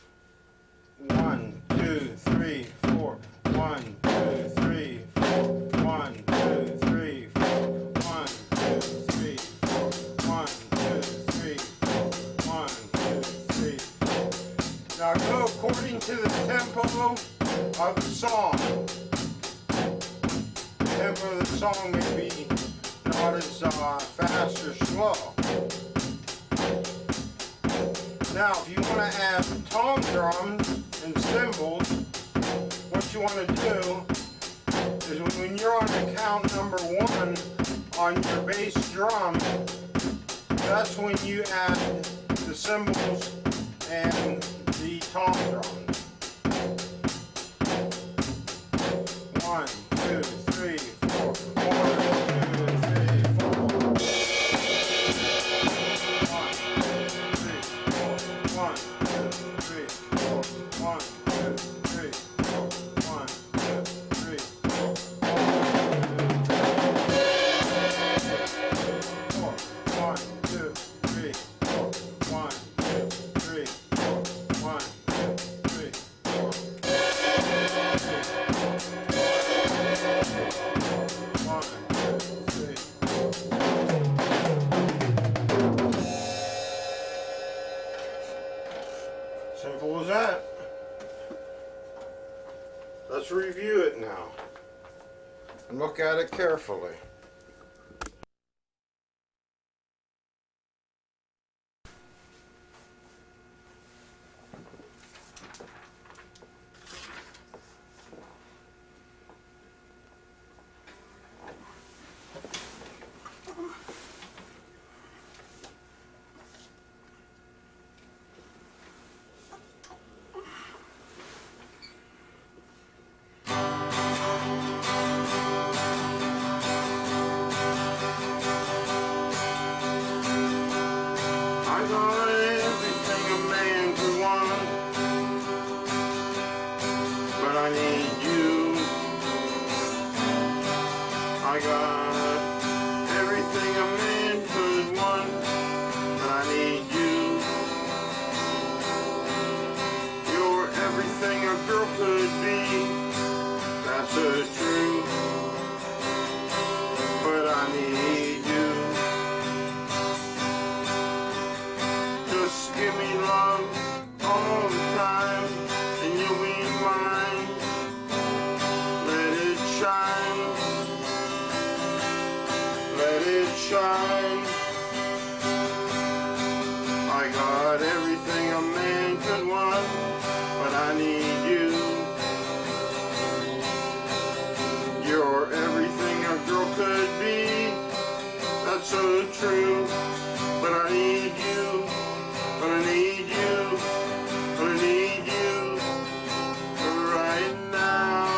One, two, three, four. One, two, three, four. One, two, three, four. One, two, three, four. One, two, three, four. One, two, three, four. Now go according to the tempo of the song. The tempo of the song may be not as uh, fast or slow. Now, if you want to add tom drums and cymbals, what you want to do is when you're on the count number one on your bass drum, that's when you add the cymbals and the tom drums. One, two, three, four. One, two, three, four. One, two, three, four. One, two, three, four. One, Simple as that. Let's review it now and look at it carefully. I got everything a man could want, but I need you. I got everything a man could want, but I need you. You're everything a girl could be, that's the truth, but I need you. Just give me love all the time, and you'll be mine. Let it shine, let it shine. I got everything a man could want, but I need you. You're everything a girl could be, that's so true, but I need you. But I need you, but I need you right now.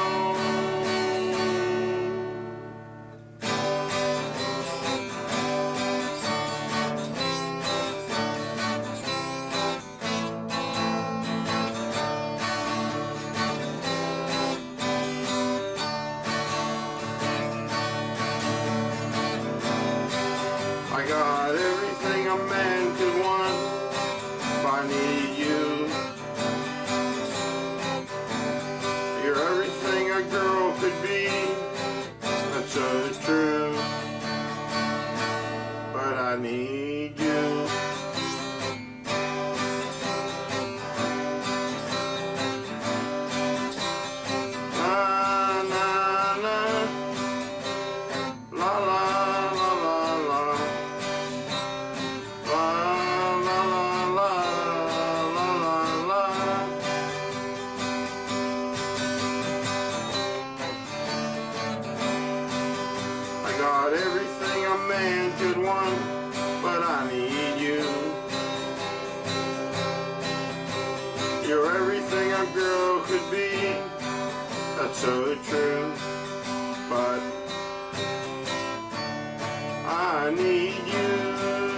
I got everything a man could want, I need you. You're everything a girl could be, that's so true, but I need you. La la la, la la la la la, la la la la. I got everything a man could want, but I need you. You're everything a girl could be, that's so true, but I need you.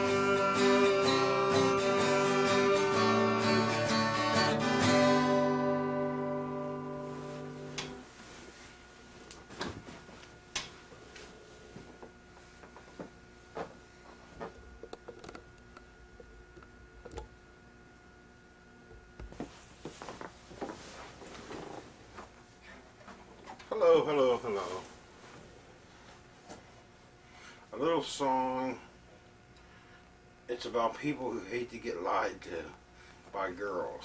Hello, hello, hello. A little song. It's about people who hate to get lied to by girls.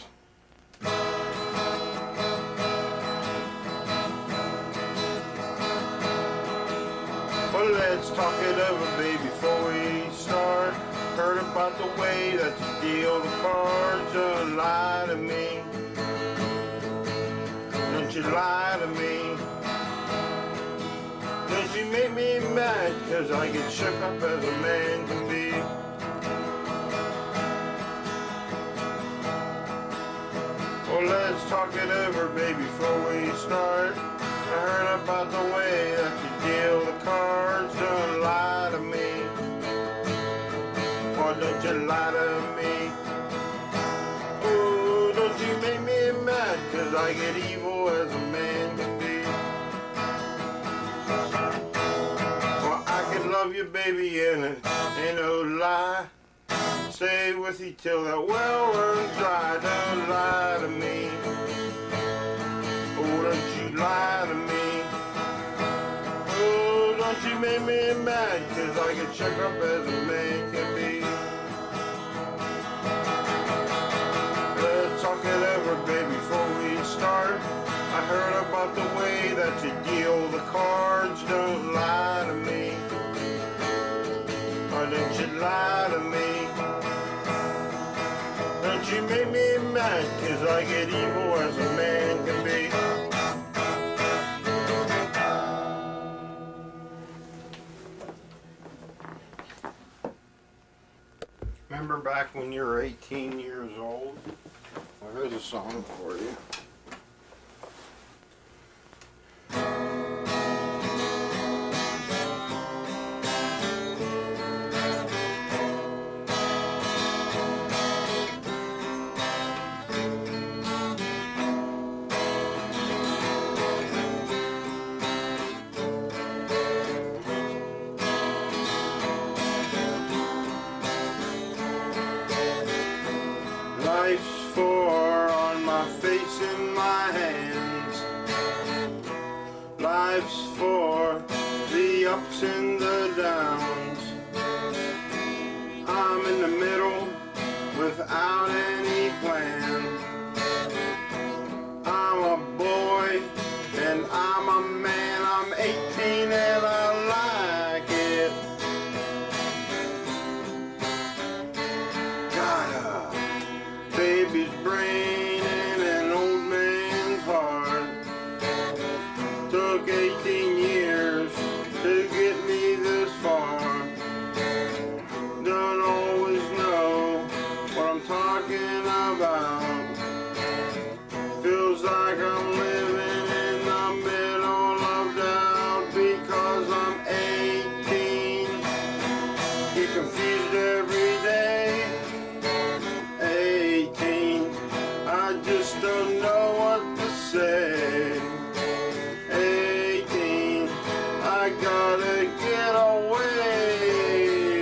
Well, let's talk it over, baby, before we start. Heard about the way that you deal the cards. Don't lie to me. Don't you lie to me. Don't you make me mad, cause I get shook up as a man can be. Well, let's talk it over, baby, before we start. I heard about the way that you deal the cards. Don't lie to me. Oh, don't you lie to me. Oh, don't you make me mad, cause I get evil as a man can be. Well, I can love you, baby, and it ain't no lie. Stay with you till that well runs dry. Don't lie to me. Oh, don't you lie to me. Oh, don't you make me mad, cause I get shook up as a man can be. Let's talk it the way that you deal the cards. Don't lie to me. Why don't you lie to me? Don't you make me mad, 'cause I get evil as a man can be. Remember back when you were eighteen years old? Well, here's a song for you. Life's for on my face and my hands. Life's for the ups and the downs. I'm in the middle without any plan. I'm a boy and I'm a man. I'm eighteen and I like it. Got a baby's brain and an old man's heart. Took eighteen years to get me this far. Don't always know what I'm talking about. Feels like I'm living in the middle of doubt because I'm eighteen. Get confused every day. I just don't know what to say. eighteen, I gotta get away.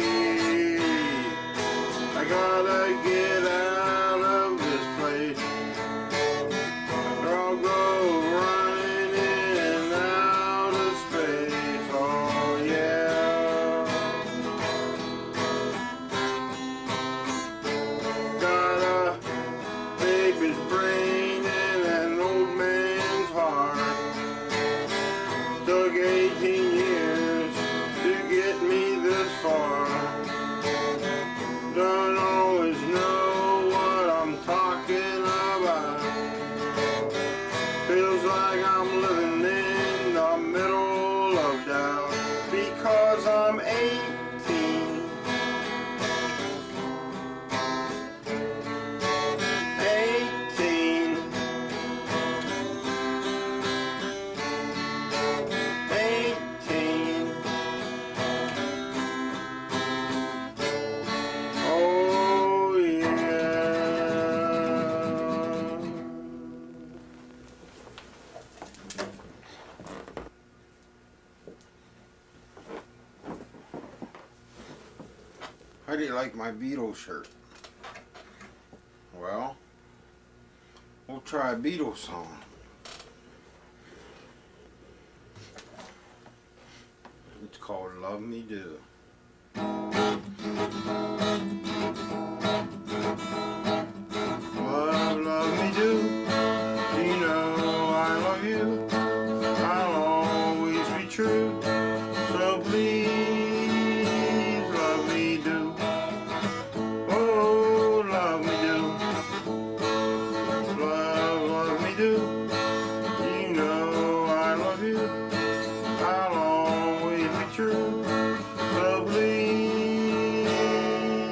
I gotta get out of this place, or I'll go running in and out of space. Oh yeah. Gotta baby's brain and an old man's heart. Took eighteen years to get me this far. Don't always know what I'm talking about. Feels like I'm living in the middle of doubt because I'm eighteen. How do you like my Beatles shirt? Well, we'll try a Beatles song. It's called Love Me Do. Love, love me do. You know I love you. I'll always be true. So please love me do. Oh, love me do. Love, love me do. You know I love you. I'll always be true. So please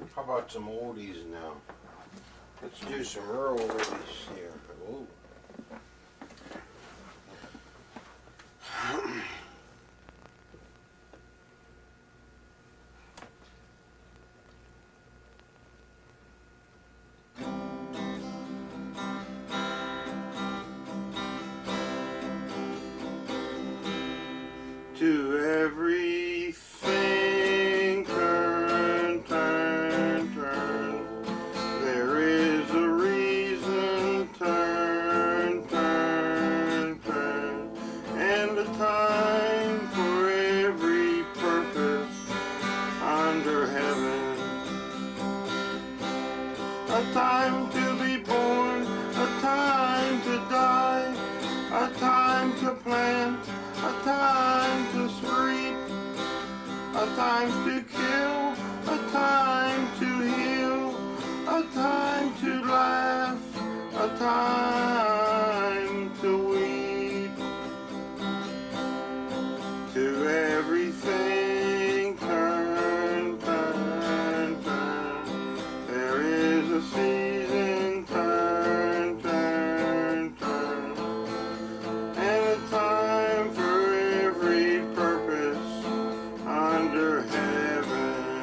How about some oldies now? Let's do some real oldies here. Ooh. To everything turn, turn, turn. There is a reason, turn, turn, turn. And a time for every purpose under heaven. A time to be born, a time to die, a time to plant, a time to reap, a time to kill, a time to heal, a time to laugh, a time to weep. To everything turn, turn, turn. There is a season, turn, turn, turn. And a time for every purpose under heaven.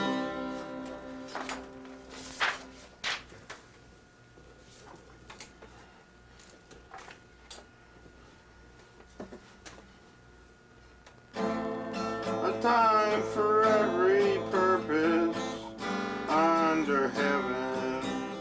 A time for every purpose under heaven.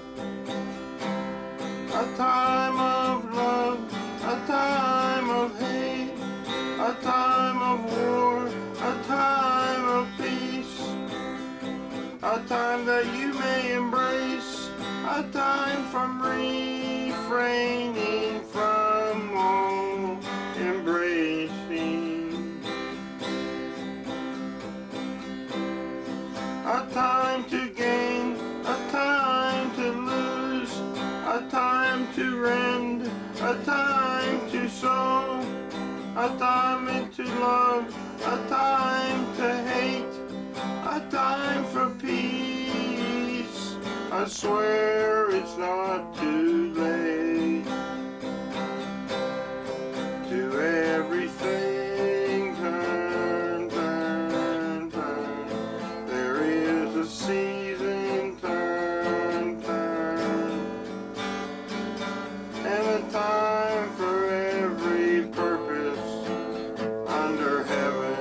A time of love, a time of hate, a time of war, a time of peace, a time that you may embrace, a time from refraining from all embracing, a time to gain, a time to lose, a time to rend, a time to sow, a time into love, a time to hate, a time for peace. I swear it's not too late. To everything turn, turn, turn. There is a season, turn, turn. And a time for every purpose under heaven.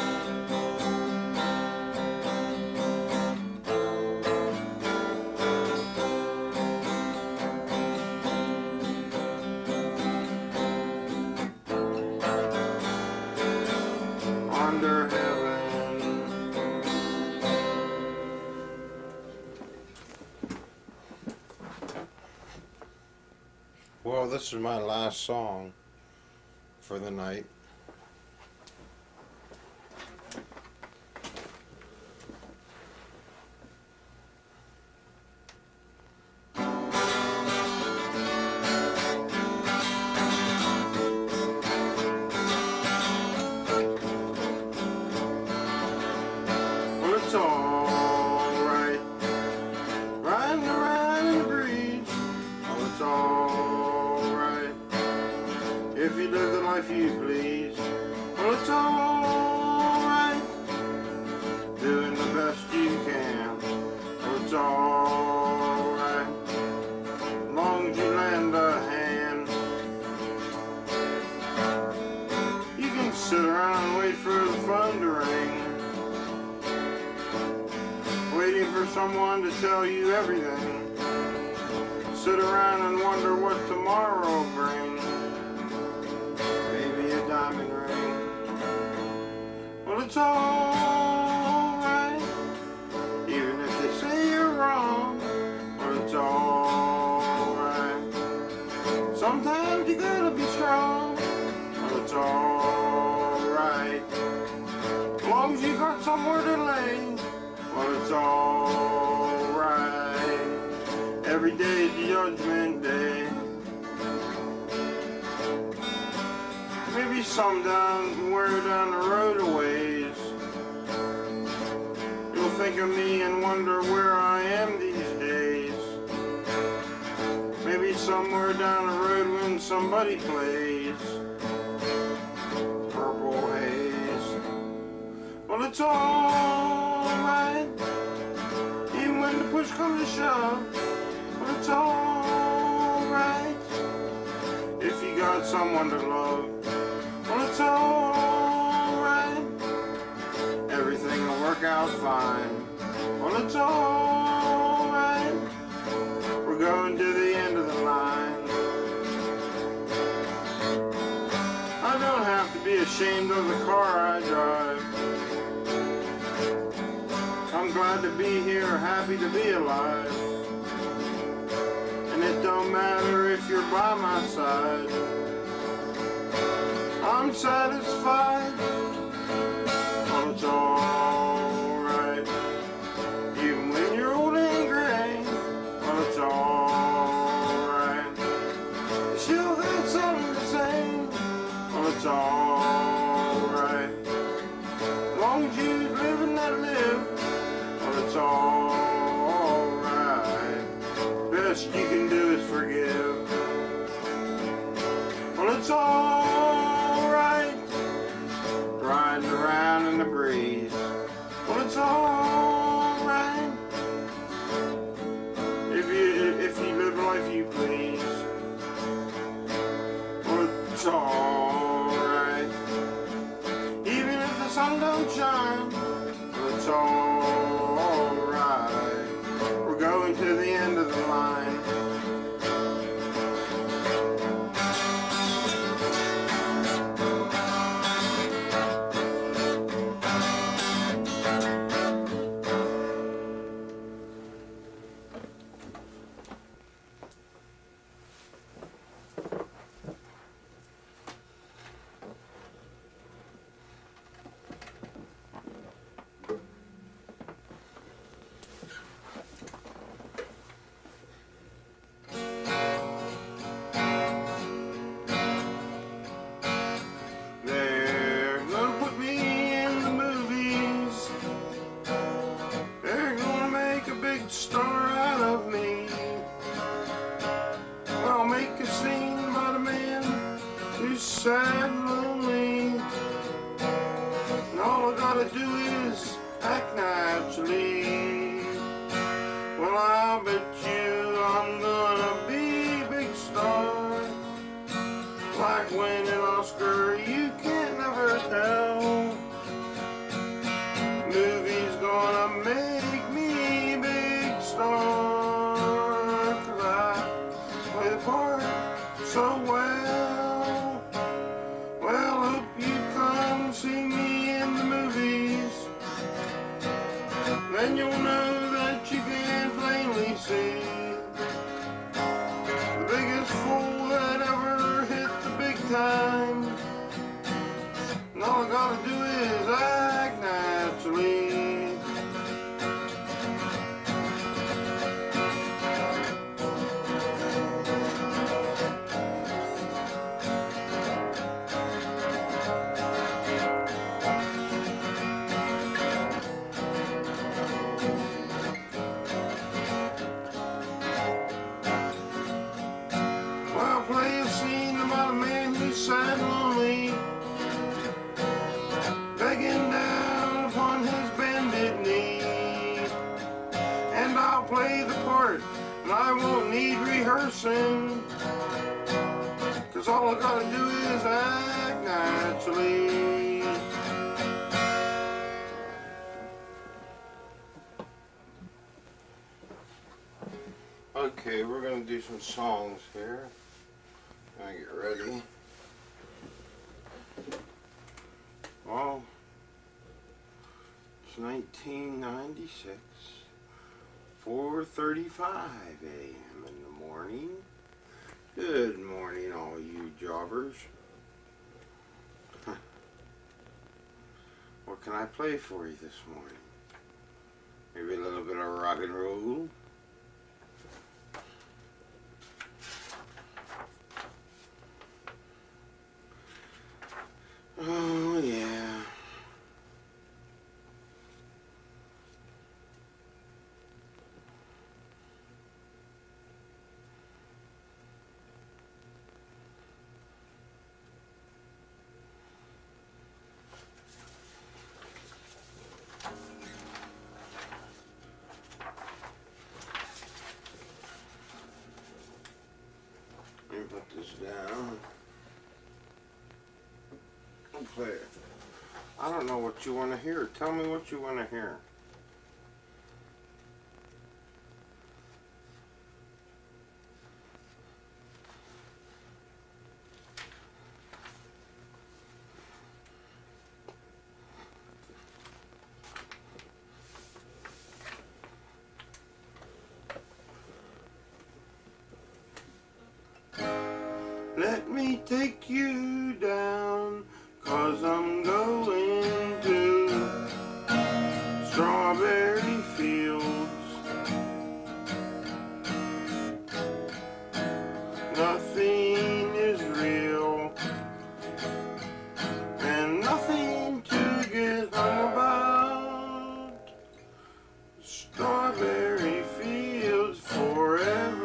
Under heaven. Well, this is my last song for the night. Well, it's alright, riding around in the breeze. Oh, it's alright, if you live the life you please. Well, it's alright, doing the best you can. Well, it's alright, as long as you lend a hand. You can sit around and wait for the phone to ring, waiting for someone to tell you everything. Sit around and wonder what tomorrow will bring. Maybe a diamond ring. Well, it's alright, even if they say you're wrong. Well, it's alright, sometimes you gotta be strong. Well, it's alright, as long as you got somewhere to lay. Well, it's alright, every day is judgment day. Maybe some down, somewhere down the road a ways, you'll think of me and wonder where I am these days. Maybe somewhere down the road when somebody plays Purple Haze. Well, it's alright, even when the push comes to shove. Well, it's alright if you got someone to love. Well, it's alright, everything will work out fine. Well, it's alright, we're going to the end of the line. I don't have to be ashamed of the car I drive. I'm glad to be here, happy to be alive. And it don't matter if you're by my side, I'm satisfied. Well, it's alright, even when you're old and gray. Well, it's alright, you still got something to say. Well, it's alright, as long as you live and let live. Well, it's alright, best you can do is forgive. Well, it's alright, riding around in the breeze. Well, it's alright if you if you live life you please. Well, it's alright, even if the sun don't shine. Well, it's alright, we're going to the end of the line. Star out of me. I'll make a scene about a man who's sad and lonely, and all I gotta do is act naturally. Well, I'll bet you I'm gonna be a big star, like winning an Oscar, you can't never tell. Movie's gonna make me big star, 'cause I play the part so well. Well, hope you come see me in the movies, then you'll know that you can plainly see the biggest fool that ever hit the big time. And all I gotta do is act naturally. Well, play a scene about a man who's sad and lonely, begging down upon his bended knee. And I'll play the part, and I won't need rehearsing, 'cause all I gotta do is act naturally. Okay, we're gonna do some songs here. I get ready. Well, it's nineteen ninety-six, four thirty-five a m in the morning. Good morning, all you jobbers. What can I play for you this morning? Maybe a little bit of rock and roll. Oh, yeah. down. Okay. I don't know what you want to hear. Tell me what you want to hear. Let me take you down, 'cause I'm going to strawberry fields. Nothing is real, and nothing to get hung about. Strawberry fields forever.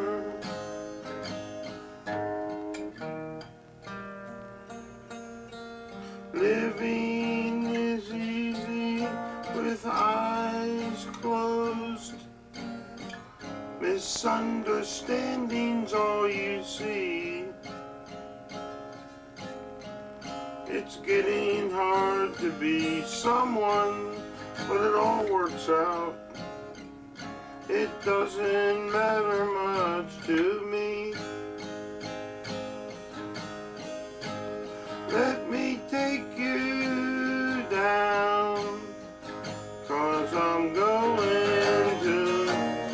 Living is easy with eyes closed. Misunderstandings all you see. It's getting hard to be someone, but it all works out. It doesn't matter much to me. Let me take you down, 'cause I'm going to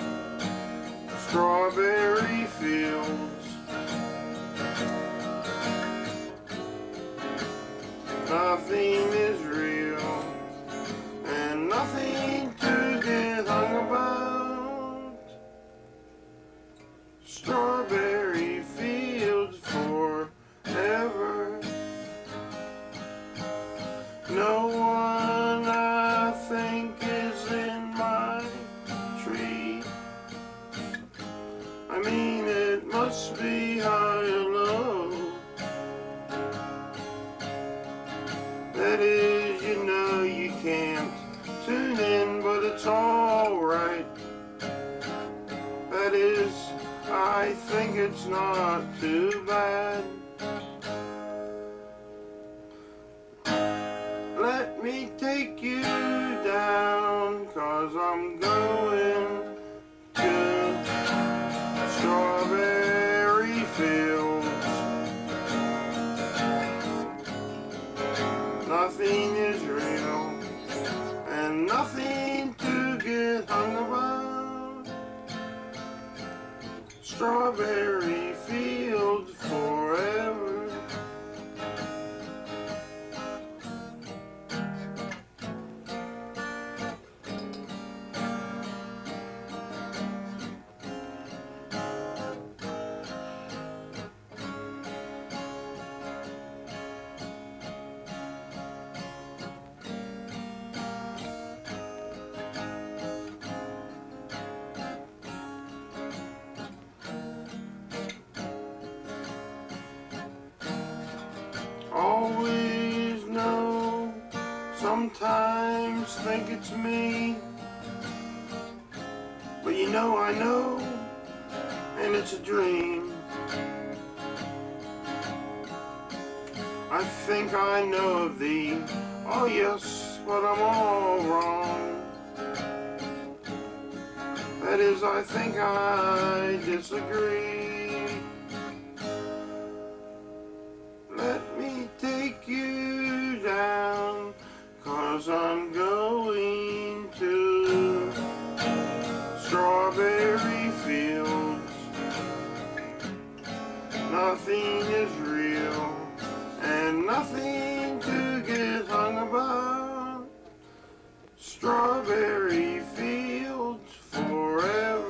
strawberry fields. Nothing is real, and nothing to get hung about. Strawberry fields forever. No one I think is in my tree. I mean, it must be high or low. That is, you know you can't tune in, but it's alright. That is, I think it's not too bad. Let me take you down, 'cause I'm going to strawberry fields. Nothing is real, and nothing to get hung about. Strawberry fields forever. Always know, sometimes think it's me, but you know I know, and it's a dream. I think I know of thee, oh yes, but I'm all wrong. That is, I think I disagree. Let me take you down, 'cause I'm going to strawberry fields. Nothing is real, and nothing to get hung about. Strawberry fields forever.